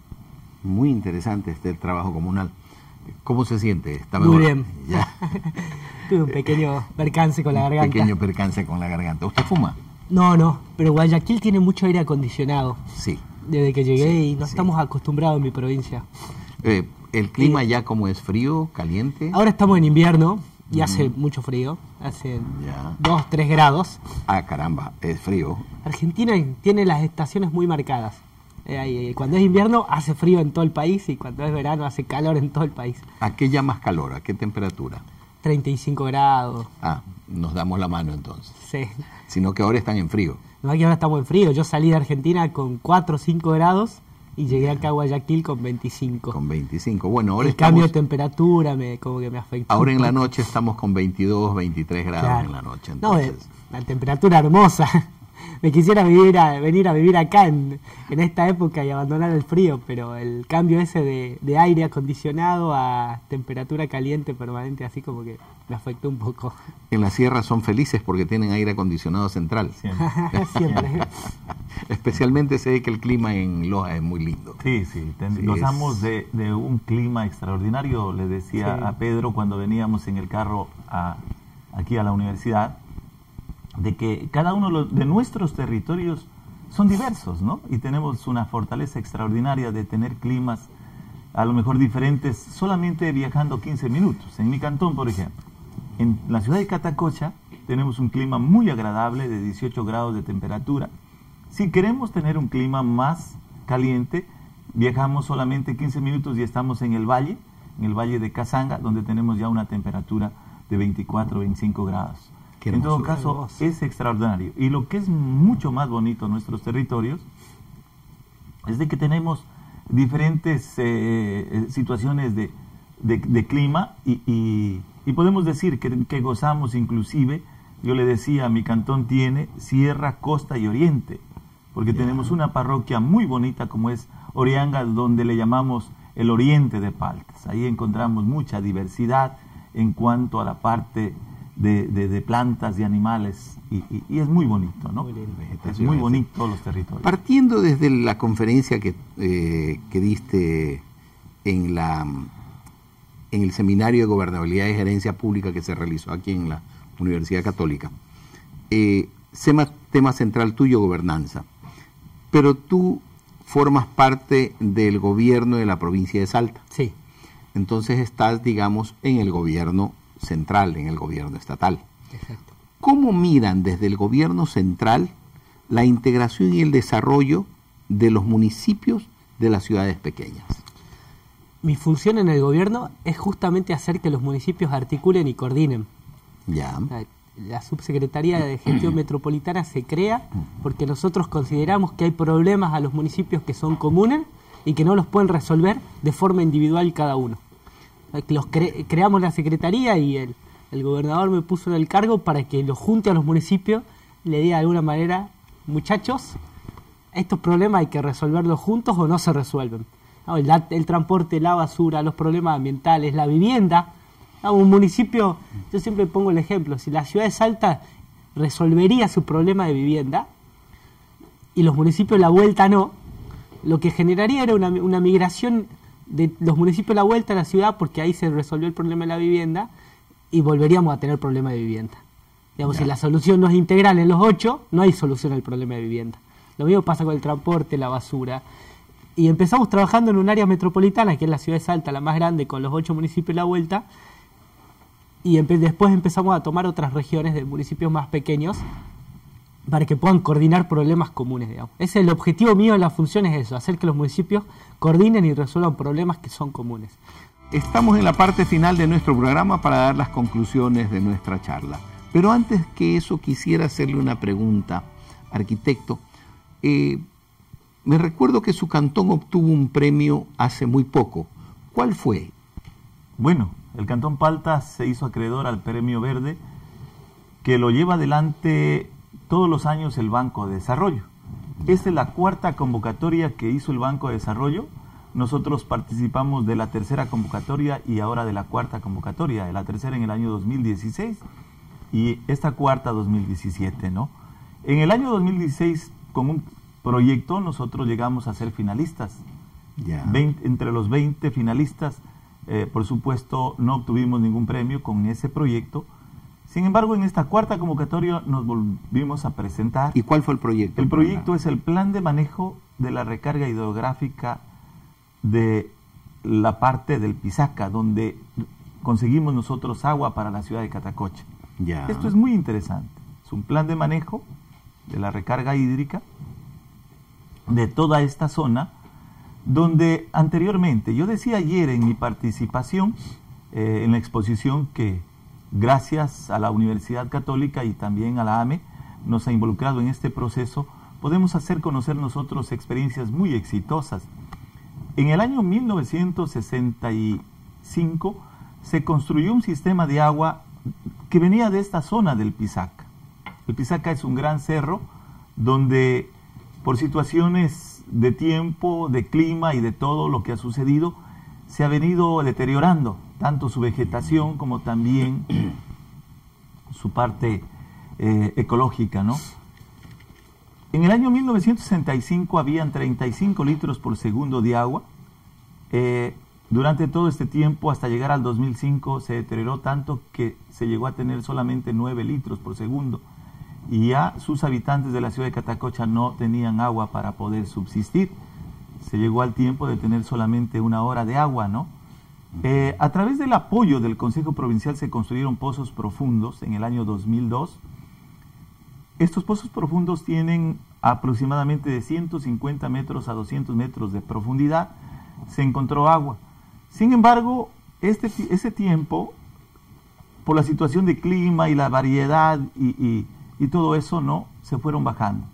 Muy interesante este trabajo comunal. ¿Cómo se siente? ¿Está mejor? Muy bien. Ya. Tuve un pequeño percance con la garganta. Un pequeño percance con la garganta. ¿Usted fuma? No, no, pero Guayaquil tiene mucho aire acondicionado. Sí. Desde que llegué, sí, y no sí. estamos acostumbrados en mi provincia. Eh, ¿El clima eh, ya como es frío, caliente? Ahora estamos en invierno y mm. hace mucho frío. Hace dos, tres grados. Ah, caramba, es frío. Argentina tiene las estaciones muy marcadas. Eh, cuando es invierno hace frío en todo el país, y cuando es verano hace calor en todo el país. ¿A qué llamas calor? ¿A qué temperatura? treinta y cinco grados. Ah, nos damos la mano entonces. Sí. Sino que ahora están en frío. No, aquí ahora estamos en frío. Yo salí de Argentina con cuatro o cinco grados y llegué acá a Guayaquil con veinticinco. Con veinticinco. Bueno, ahora el estamos, cambio de temperatura me, como que me afectó. Ahora en la noche estamos con veintidós, veintitrés grados claro. en la noche. Entonces. Entonces. No, la temperatura hermosa. Me quisiera vivir a, venir a vivir acá en, en esta época y abandonar el frío, pero el cambio ese de, de aire acondicionado a temperatura caliente permanente, así como que me afectó un poco. En la sierra son felices porque tienen aire acondicionado central. Siempre. Siempre. Especialmente sé que el clima en Loja es muy lindo. Sí, sí, ten, Sí, gozamos es... de, de un clima extraordinario. Le decía sí. a Pedro cuando veníamos en el carro a, aquí a la universidad, de que cada uno de nuestros territorios son diversos, ¿no? Y tenemos una fortaleza extraordinaria de tener climas a lo mejor diferentes solamente viajando quince minutos. En mi cantón, por ejemplo, en la ciudad de Catacocha tenemos un clima muy agradable de dieciocho grados de temperatura. Si queremos tener un clima más caliente, viajamos solamente quince minutos y estamos en el valle, en el valle de Casanga, donde tenemos ya una temperatura de veinticuatro, veinticinco grados. En todo caso, es extraordinario. Y lo que es mucho más bonito en nuestros territorios es de que tenemos diferentes eh, situaciones de, de, de clima y, y, y podemos decir que, que gozamos inclusive, yo le decía, mi cantón tiene sierra, costa y oriente, porque yeah. tenemos una parroquia muy bonita como es Orianga, donde le llamamos el oriente de Paltas. Ahí encontramos mucha diversidad en cuanto a la parte De, de, de plantas y animales y, y, y es muy bonito, ¿no? Muy lindo. Es muy bonito los territorios. Partiendo desde la conferencia que, eh, que diste en la en el seminario de gobernabilidad y gerencia pública que se realizó aquí en la Universidad Católica, eh, tema, tema central tuyo, gobernanza, pero tú formas parte del gobierno de la provincia de Salta. Sí. Entonces estás, digamos, en el gobierno central, en el gobierno estatal. Exacto. ¿Cómo miran desde el gobierno central la integración y el desarrollo de los municipios de las ciudades pequeñas? Mi función en el gobierno es justamente hacer que los municipios articulen y coordinen. Ya. La, la subsecretaría de gestión metropolitana se crea porque nosotros consideramos que hay problemas a los municipios que son comunes y que no los pueden resolver de forma individual cada uno. Los cre creamos la secretaría y el, el gobernador me puso en el cargo para que los junte a los municipios, le diga de alguna manera, muchachos, estos problemas hay que resolverlos juntos o no se resuelven. ¿No? El, el transporte, la basura, los problemas ambientales, la vivienda. ¿No? Un municipio, yo siempre pongo el ejemplo, si la ciudad de Salta resolvería su problema de vivienda y los municipios de la vuelta no, lo que generaría era una, una migración de los municipios de la vuelta a la ciudad, porque ahí se resolvió el problema de la vivienda y volveríamos a tener problema de vivienda. Digamos, ya. Si la solución no es integral en los ocho, no hay solución al problema de vivienda. Lo mismo pasa con el transporte, la basura. Y empezamos trabajando en un área metropolitana, que es la ciudad de Salta, la más grande, con los ocho municipios de la vuelta, y empe después empezamos a tomar otras regiones de municipios más pequeños para que puedan coordinar problemas comunes, digamos. Ese es el objetivo mío de la función, es eso, hacer que los municipios coordinen y resuelvan problemas que son comunes. Estamos en la parte final de nuestro programa para dar las conclusiones de nuestra charla. Pero antes que eso quisiera hacerle una pregunta, arquitecto. Eh, me recuerdo que su cantón obtuvo un premio hace muy poco. ¿Cuál fue? Bueno, el Cantón Paltas se hizo acreedor al Premio Verde, que lo lleva adelante todos los años el Banco de Desarrollo. Esta es la cuarta convocatoria que hizo el Banco de Desarrollo. Nosotros participamos de la tercera convocatoria y ahora de la cuarta convocatoria, de la tercera en el año dos mil dieciséis y esta cuarta dos mil diecisiete, ¿no? En el año dos mil dieciséis, con un proyecto, nosotros llegamos a ser finalistas. Yeah. veinte, entre los veinte finalistas, eh, por supuesto, no obtuvimos ningún premio con ese proyecto. Sin embargo, en esta cuarta convocatoria nos volvimos a presentar. ¿Y cuál fue el proyecto? El proyecto es el Plan de Manejo de la Recarga Hidrográfica de la parte del Pisaca, donde conseguimos nosotros agua para la ciudad de Catacocha. Ya. Esto es muy interesante. Es un plan de manejo de la recarga hídrica de toda esta zona, donde anteriormente, yo decía ayer en mi participación eh, en la exposición que gracias a la Universidad Católica y también a la A M E nos ha involucrado en este proceso, podemos hacer conocer nosotros experiencias muy exitosas. en el año mil novecientos sesenta y cinco se construyó un sistema de agua que venía de esta zona del Pisaca. El Pisaca es un gran cerro donde por situaciones de tiempo, de clima y de todo lo que ha sucedido, se ha venido deteriorando tanto su vegetación como también su parte eh, ecológica, ¿no? En el año mil novecientos sesenta y cinco habían treinta y cinco litros por segundo de agua. Eh, durante todo este tiempo, hasta llegar al dos mil cinco, se deterioró tanto que se llegó a tener solamente nueve litros por segundo. Y ya sus habitantes de la ciudad de Catacocha no tenían agua para poder subsistir. Se llegó al tiempo de tener solamente una hora de agua, ¿no? Eh, a través del apoyo del Consejo Provincial se construyeron pozos profundos en el año dos mil dos. Estos pozos profundos tienen aproximadamente de ciento cincuenta metros a doscientos metros de profundidad. Se encontró agua. Sin embargo, este, ese tiempo, por la situación de clima y la variedad y, y, y todo eso, no, se fueron bajando.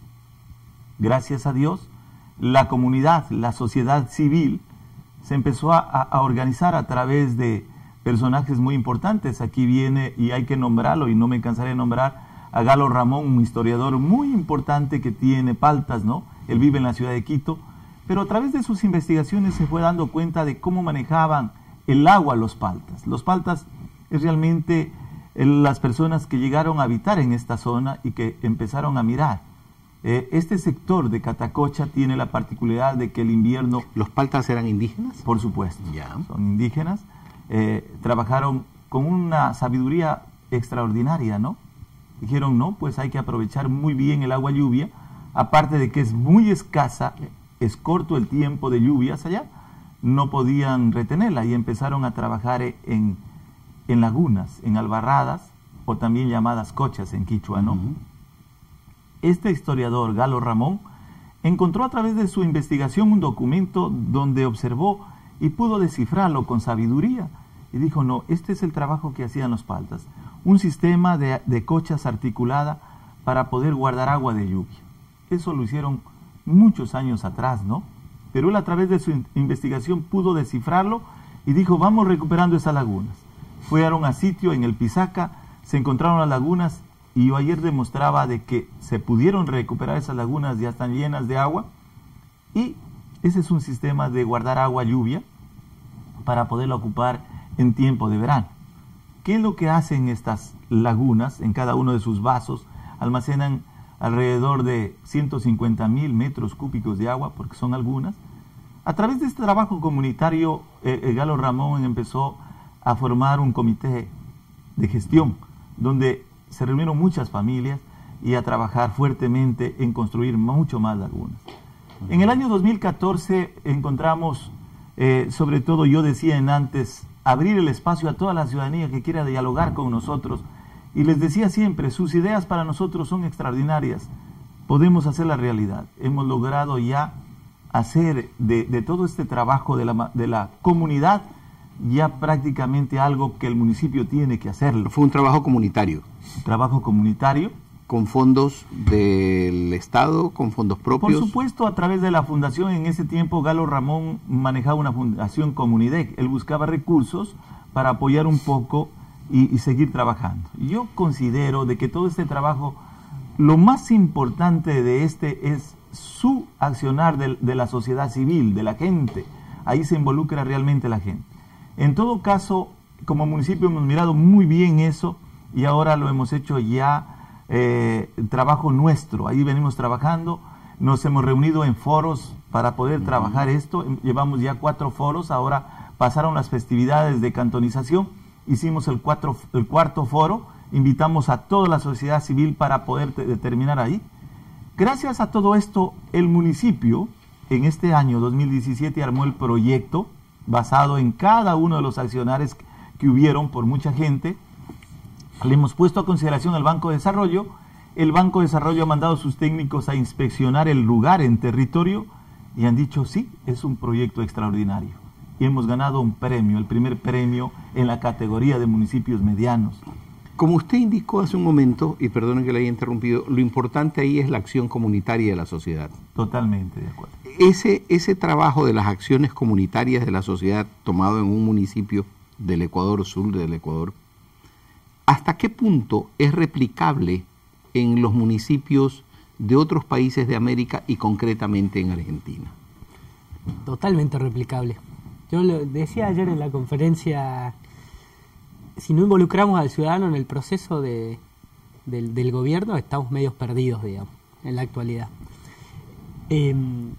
Gracias a Dios, la comunidad, la sociedad civil, se empezó a, a organizar a través de personajes muy importantes. Aquí viene, y hay que nombrarlo, y no me cansaré de nombrar, a Galo Ramón, un historiador muy importante que tiene Paltas, ¿no? Él vive en la ciudad de Quito, pero a través de sus investigaciones se fue dando cuenta de cómo manejaban el agua los Paltas. Los Paltas es realmente las personas que llegaron a habitar en esta zona y que empezaron a mirar. Eh, este sector de Catacocha tiene la particularidad de que el invierno... ¿Los Paltas eran indígenas? Por supuesto, ya. Son indígenas. Eh, trabajaron con una sabiduría extraordinaria, ¿no? Dijeron, no, pues hay que aprovechar muy bien el agua lluvia, aparte de que es muy escasa, es corto el tiempo de lluvias allá, no podían retenerla y empezaron a trabajar en, en lagunas, en albarradas, o también llamadas cochas en quichua, ¿no? Uh-huh. Este historiador, Galo Ramón, encontró a través de su investigación un documento donde observó y pudo descifrarlo con sabiduría. Y dijo, no, este es el trabajo que hacían los Paltas. Un sistema de, de cochas articulada para poder guardar agua de lluvia. Eso lo hicieron muchos años atrás, ¿no? Pero él a través de su in investigación pudo descifrarlo y dijo, vamos recuperando esas lagunas. Fueron a sitio en el Pisaca, se encontraron las lagunas y yo ayer demostraba de que se pudieron recuperar esas lagunas, ya están llenas de agua, y ese es un sistema de guardar agua lluvia para poderla ocupar en tiempo de verano. ¿Qué es lo que hacen estas lagunas? En cada uno de sus vasos almacenan alrededor de ciento cincuenta mil metros cúbicos de agua, porque son algunas. A través de este trabajo comunitario, eh, Galo Ramón empezó a formar un comité de gestión, donde se reunieron muchas familias y a trabajar fuertemente en construir mucho más lagunas. En el año dos mil catorce encontramos, eh, sobre todo yo decía en antes, abrir el espacio a toda la ciudadanía que quiera dialogar con nosotros. Y les decía siempre, sus ideas para nosotros son extraordinarias. Podemos hacer la realidad. Hemos logrado ya hacer de, de todo este trabajo de la, de la comunidad ya prácticamente algo que el municipio tiene que hacerlo. Fue un trabajo comunitario. Un trabajo comunitario. ¿Con fondos del Estado, con fondos propios? Por supuesto, a través de la fundación. En ese tiempo Galo Ramón manejaba una fundación Comunidec. Él buscaba recursos para apoyar un poco y, y seguir trabajando. Yo considero de que todo este trabajo, lo más importante de este es su accionar de, de la sociedad civil, de la gente. Ahí se involucra realmente la gente. En todo caso, como municipio hemos mirado muy bien eso y ahora lo hemos hecho ya eh, trabajo nuestro. Ahí venimos trabajando, nos hemos reunido en foros para poder uh-huh. trabajar esto. Llevamos ya cuatro foros, ahora pasaron las festividades de cantonización, hicimos el, cuatro, el cuarto foro, invitamos a toda la sociedad civil para poder terminar ahí. Gracias a todo esto, el municipio en este año dos mil diecisiete armó el proyecto basado en cada uno de los accionarios que hubieron por mucha gente. Le hemos puesto a consideración al Banco de Desarrollo. El Banco de Desarrollo ha mandado a sus técnicos a inspeccionar el lugar en territorio y han dicho sí, es un proyecto extraordinario. Y hemos ganado un premio, el primer premio en la categoría de municipios medianos. como usted indicó hace un momento, y perdone que le haya interrumpido, lo importante ahí es la acción comunitaria de la sociedad. Totalmente de acuerdo. Ese, ese trabajo de las acciones comunitarias de la sociedad tomado en un municipio del Ecuador, sur del Ecuador, ¿hasta qué punto es replicable en los municipios de otros países de América y concretamente en Argentina? Totalmente replicable. Yo lo decía ayer en la conferencia, si no involucramos al ciudadano en el proceso de, del, del gobierno, estamos medios perdidos, digamos, en la actualidad. Eh,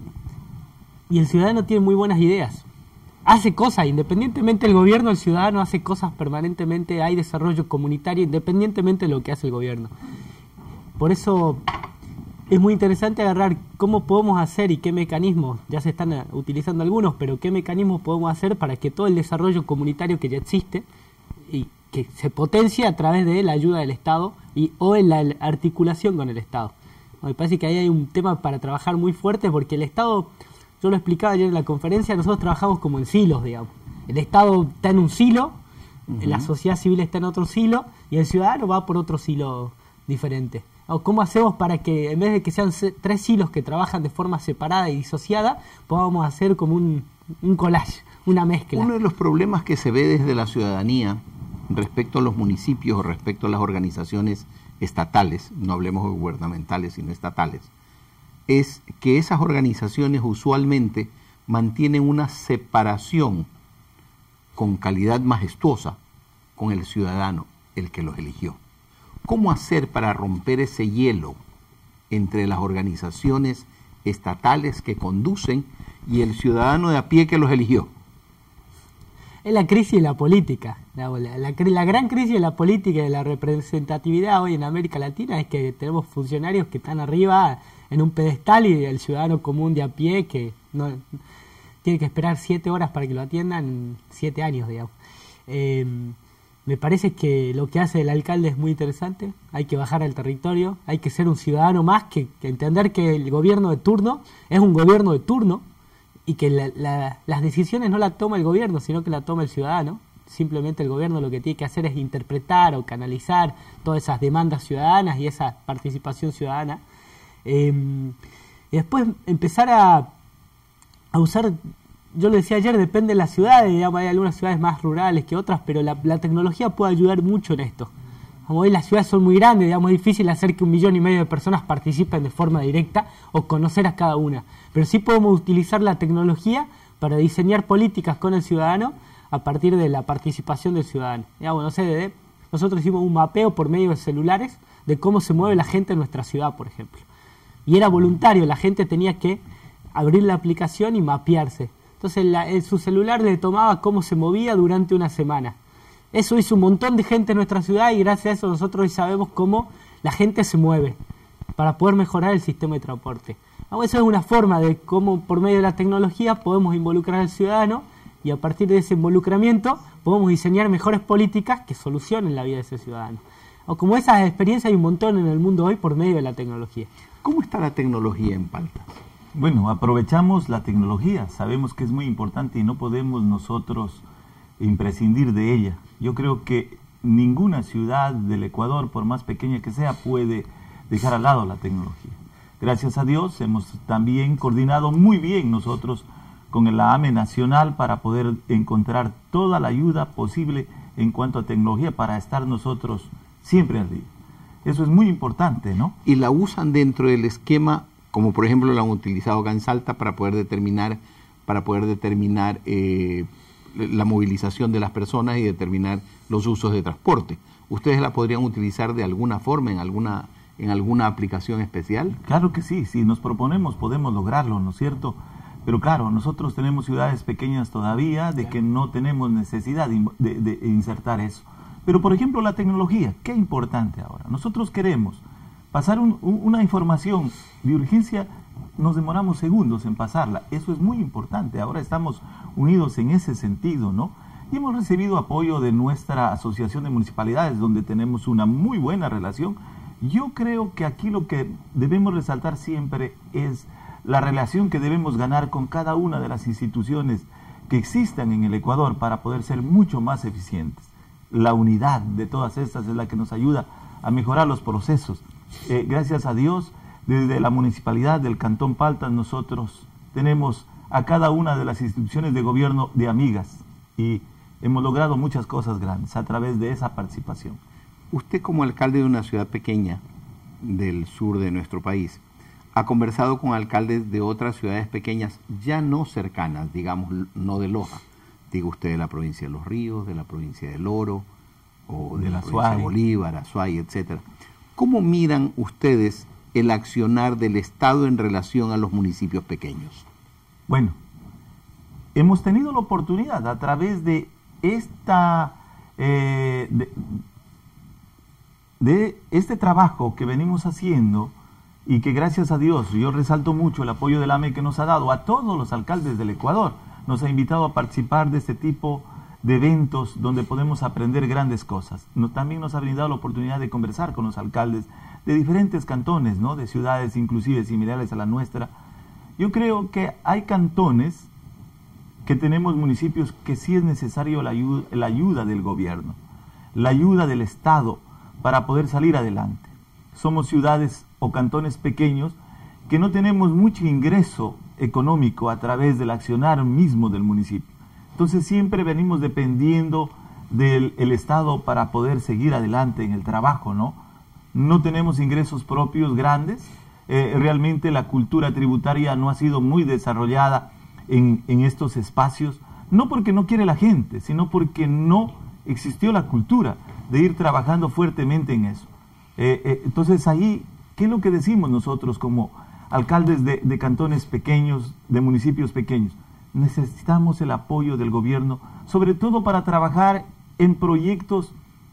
y el ciudadano tiene muy buenas ideas. Hace cosas, independientemente del gobierno, el ciudadano hace cosas permanentemente, hay desarrollo comunitario independientemente de lo que hace el gobierno. Por eso es muy interesante agarrar cómo podemos hacer y qué mecanismos, ya se están utilizando algunos, pero qué mecanismos podemos hacer para que todo el desarrollo comunitario que ya existe y que se potencie a través de la ayuda del Estado y o en la articulación con el Estado. Me parece que ahí hay un tema para trabajar muy fuerte porque el Estado, yo lo explicaba ayer en la conferencia, nosotros trabajamos como en silos, digamos. El Estado está en un silo, uh-huh. La sociedad civil está en otro silo y el ciudadano va por otro silo diferente. ¿Cómo hacemos para que en vez de que sean tres silos que trabajan de forma separada y disociada, podamos hacer como un, un collage, una mezcla? Uno de los problemas que se ve desde la ciudadanía respecto a los municipios o respecto a las organizaciones estatales, no hablemos de gubernamentales sino estatales, es que esas organizaciones usualmente mantienen una separación con calidad majestuosa con el ciudadano, el que los eligió. ¿Cómo hacer para romper ese hielo entre las organizaciones estatales que conducen y el ciudadano de a pie que los eligió? Es la crisis de la política. La, la, la, la gran crisis de la política y de la representatividad hoy en América Latina es que tenemos funcionarios que están arriba en un pedestal y el ciudadano común de a pie que no tiene que esperar siete horas para que lo atiendan, siete años, digamos. Eh, Me parece que lo que hace el alcalde es muy interesante. Hay que bajar al territorio, hay que ser un ciudadano más, que, que entender que el gobierno de turno es un gobierno de turno y que la, la, las decisiones no las toma el gobierno, sino que las toma el ciudadano. Simplemente el gobierno lo que tiene que hacer es interpretar o canalizar todas esas demandas ciudadanas y esa participación ciudadana. Eh, y después empezar a, a usar... Yo lo decía ayer, depende de las ciudades, digamos, hay algunas ciudades más rurales que otras, pero la, la tecnología puede ayudar mucho en esto. Como hoy las ciudades son muy grandes, digamos, es difícil hacer que un millón y medio de personas participen de forma directa o conocer a cada una. Pero sí podemos utilizar la tecnología para diseñar políticas con el ciudadano a partir de la participación del ciudadano. Digamos, no sé, de, nosotros hicimos un mapeo por medio de celulares de cómo se mueve la gente en nuestra ciudad, por ejemplo. Y era voluntario, la gente tenía que abrir la aplicación y mapearse. Entonces la, en su celular le tomaba cómo se movía durante una semana. Eso hizo un montón de gente en nuestra ciudad y gracias a eso nosotros hoy sabemos cómo la gente se mueve para poder mejorar el sistema de transporte. Eso es una forma de cómo por medio de la tecnología podemos involucrar al ciudadano y a partir de ese involucramiento podemos diseñar mejores políticas que solucionen la vida de ese ciudadano. O como esas experiencias hay un montón en el mundo hoy por medio de la tecnología. ¿Cómo está la tecnología en Palta? Bueno, aprovechamos la tecnología, sabemos que es muy importante y no podemos nosotros imprescindir de ella. Yo creo que ninguna ciudad del Ecuador, por más pequeña que sea, puede dejar al lado la tecnología. Gracias a Dios hemos también coordinado muy bien nosotros con la A M E Nacional para poder encontrar toda la ayuda posible en cuanto a tecnología para estar nosotros siempre al día. Eso es muy importante, ¿no? Y la usan dentro del esquema, como por ejemplo la han utilizado acá en Salta para poder determinar, para poder determinar eh, la movilización de las personas y determinar los usos de transporte. ¿Ustedes la podrían utilizar de alguna forma, en alguna, en alguna aplicación especial? Claro que sí, si nos proponemos podemos lograrlo, ¿no es cierto? Pero claro, nosotros tenemos ciudades pequeñas todavía de que no tenemos necesidad de, de, de insertar eso. Pero por ejemplo la tecnología, qué importante ahora. Nosotros queremos pasar un, un, una información de urgencia, nos demoramos segundos en pasarla. Eso es muy importante. Ahora estamos unidos en ese sentido, ¿no? Y hemos recibido apoyo de nuestra Asociación de Municipalidades, donde tenemos una muy buena relación. Yo creo que aquí lo que debemos resaltar siempre es la relación que debemos ganar con cada una de las instituciones que existan en el Ecuador para poder ser mucho más eficientes. la unidad de todas estas es la que nos ayuda a mejorar los procesos. Eh, gracias a Dios, desde la municipalidad del Cantón Paltas nosotros tenemos a cada una de las instituciones de gobierno de amigas y hemos logrado muchas cosas grandes a través de esa participación. Usted, como alcalde de una ciudad pequeña del sur de nuestro país, ha conversado con alcaldes de otras ciudades pequeñas ya no cercanas, digamos, no de Loja. Digo usted de la provincia de Los Ríos, de la provincia del Oro, o de, de la provincia de Bolívar, Azuay, etcétera. ¿Cómo miran ustedes el accionar del Estado en relación a los municipios pequeños? Bueno, hemos tenido la oportunidad a través de esta eh, de, de este trabajo que venimos haciendo y que gracias a Dios, yo resalto mucho el apoyo del A M E que nos ha dado a todos los alcaldes del Ecuador, nos ha invitado a participar de este tipo de eventos donde podemos aprender grandes cosas. No, también nos ha brindado la oportunidad de conversar con los alcaldes de diferentes cantones, ¿no? De ciudades inclusive similares a la nuestra. Yo creo que hay cantones que tenemos municipios que sí es necesario la ayuda, la ayuda del gobierno, la ayuda del Estado para poder salir adelante. Somos ciudades o cantones pequeños que no tenemos mucho ingreso económico a través del accionar mismo del municipio. Entonces siempre venimos dependiendo del el Estado para poder seguir adelante en el trabajo, ¿no? No tenemos ingresos propios grandes, eh, realmente la cultura tributaria no ha sido muy desarrollada en, en estos espacios, no porque no quiere la gente, sino porque no existió la cultura de ir trabajando fuertemente en eso. Eh, eh, entonces ahí, ¿qué es lo que decimos nosotros como alcaldes de, de cantones pequeños, de municipios pequeños? Necesitamos el apoyo del gobierno, sobre todo para trabajar en proyectos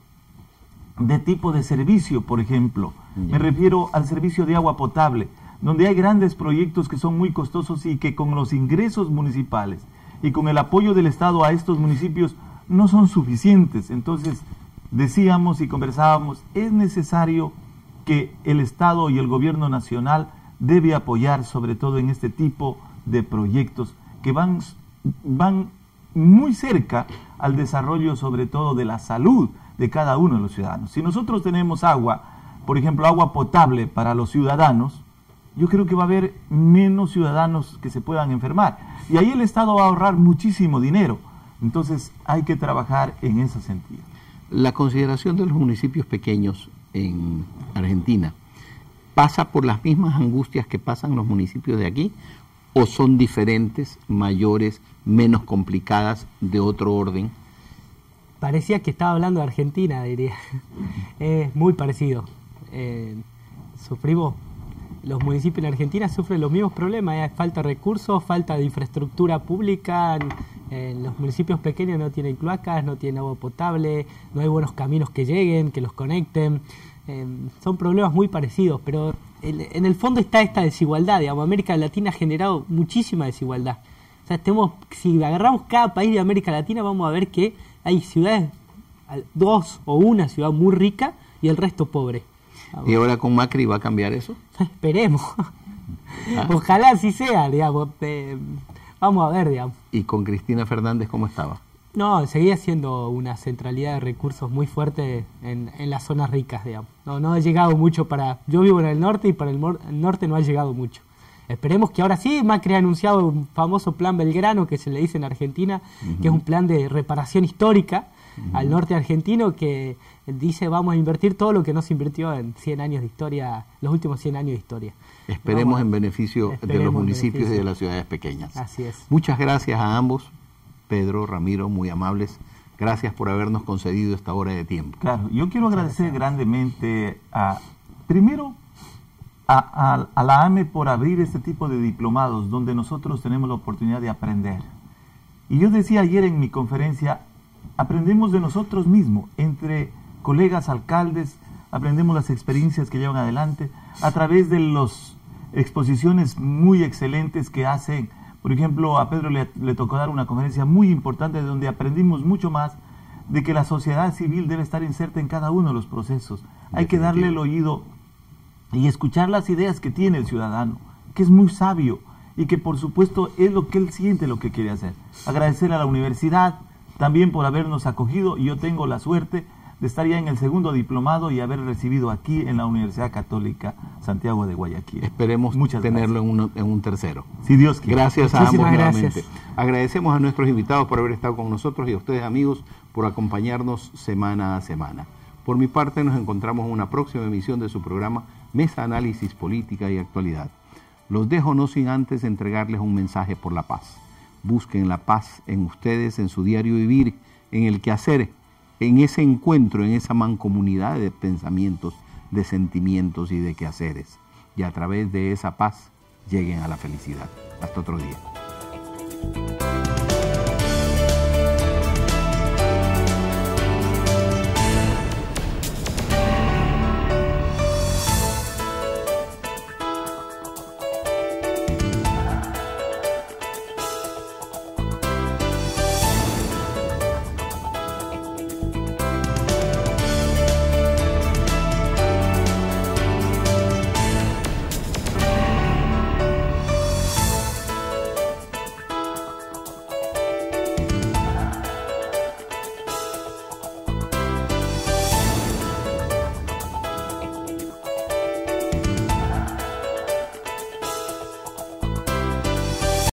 de tipo de servicio, por ejemplo. Me refiero al servicio de agua potable, donde hay grandes proyectos que son muy costosos y que con los ingresos municipales y con el apoyo del Estado a estos municipios no son suficientes. Entonces, decíamos y conversábamos, es necesario que el Estado y el gobierno nacional debe apoyar sobre todo en este tipo de proyectos que van, van muy cerca al desarrollo sobre todo de la salud de cada uno de los ciudadanos. Si nosotros tenemos agua, por ejemplo, agua potable para los ciudadanos, yo creo que va a haber menos ciudadanos que se puedan enfermar. Y ahí el Estado va a ahorrar muchísimo dinero. Entonces hay que trabajar en ese sentido. La consideración de los municipios pequeños en Argentina, ¿pasa por las mismas angustias que pasan los municipios de aquí? ¿O son diferentes, mayores, menos complicadas, de otro orden? Parecía que estaba hablando de Argentina, diría. Es muy parecido. Eh, sufrimos, los municipios en Argentina sufren los mismos problemas. Hay falta de recursos, falta de infraestructura pública. Eh, los municipios pequeños no tienen cloacas, no tienen agua potable, no hay buenos caminos que lleguen, que los conecten. Eh, son problemas muy parecidos, pero el, en el fondo está esta desigualdad. Digamos, América Latina ha generado muchísima desigualdad. O sea, tenemos, si agarramos cada país de América Latina, vamos a ver que hay ciudades, dos o una ciudad muy rica y el resto pobre. ¿Y ahora con Macri va a cambiar eso? Esperemos. ¿Ah? Ojalá así sea, digamos. Eh, vamos a ver, digamos. ¿Y con Cristina Fernández cómo estaba? No, seguía siendo una centralidad de recursos muy fuerte en, en las zonas ricas, digamos. No, no ha llegado mucho para... Yo vivo en el norte y para el, mor, el norte no ha llegado mucho. Esperemos que ahora sí. Macri ha anunciado un famoso plan Belgrano, que se le dice en Argentina, uh-huh. que es un plan de reparación histórica uh-huh. al norte argentino, que dice vamos a invertir todo lo que no se invirtió en cien años de historia, los últimos cien años de historia. Esperemos vamos, en beneficio esperemos de los municipios beneficio. y de las ciudades pequeñas. Así es. Muchas gracias a ambos, Pedro, Ramiro, muy amables. Gracias por habernos concedido esta hora de tiempo. Claro, yo quiero agradecer grandemente a, primero, a, a, a la A M E por abrir este tipo de diplomados donde nosotros tenemos la oportunidad de aprender. Y yo decía ayer en mi conferencia, aprendemos de nosotros mismos, entre colegas alcaldes, aprendemos las experiencias que llevan adelante a través de las exposiciones muy excelentes que hacen. Por ejemplo, a Pedro le, le tocó dar una conferencia muy importante donde aprendimos mucho más de que la sociedad civil debe estar inserta en cada uno de los procesos. Hay que darle el oído y escuchar las ideas que tiene el ciudadano, que es muy sabio y que por supuesto es lo que él siente, lo que quiere hacer. Agradecer a la universidad, también por habernos acogido. Y yo tengo la suerte de estar ya en el segundo diplomado y haber recibido aquí en la Universidad Católica Santiago de Guayaquil. Esperemos Muchas tenerlo en, gracias. uno, en un tercero. Si Dios quiere. Gracias a Muchísimas ambos gracias. nuevamente. Agradecemos a nuestros invitados por haber estado con nosotros y a ustedes, amigos, por acompañarnos semana a semana. Por mi parte, nos encontramos en una próxima emisión de su programa Mesa Análisis Política y Actualidad. Los dejo no sin antes entregarles un mensaje por la paz. Busquen la paz en ustedes, en su diario vivir, en el quehacer, en ese encuentro, en esa mancomunidad de pensamientos, de sentimientos y de quehaceres. Y a través de esa paz lleguen a la felicidad. Hasta otro día.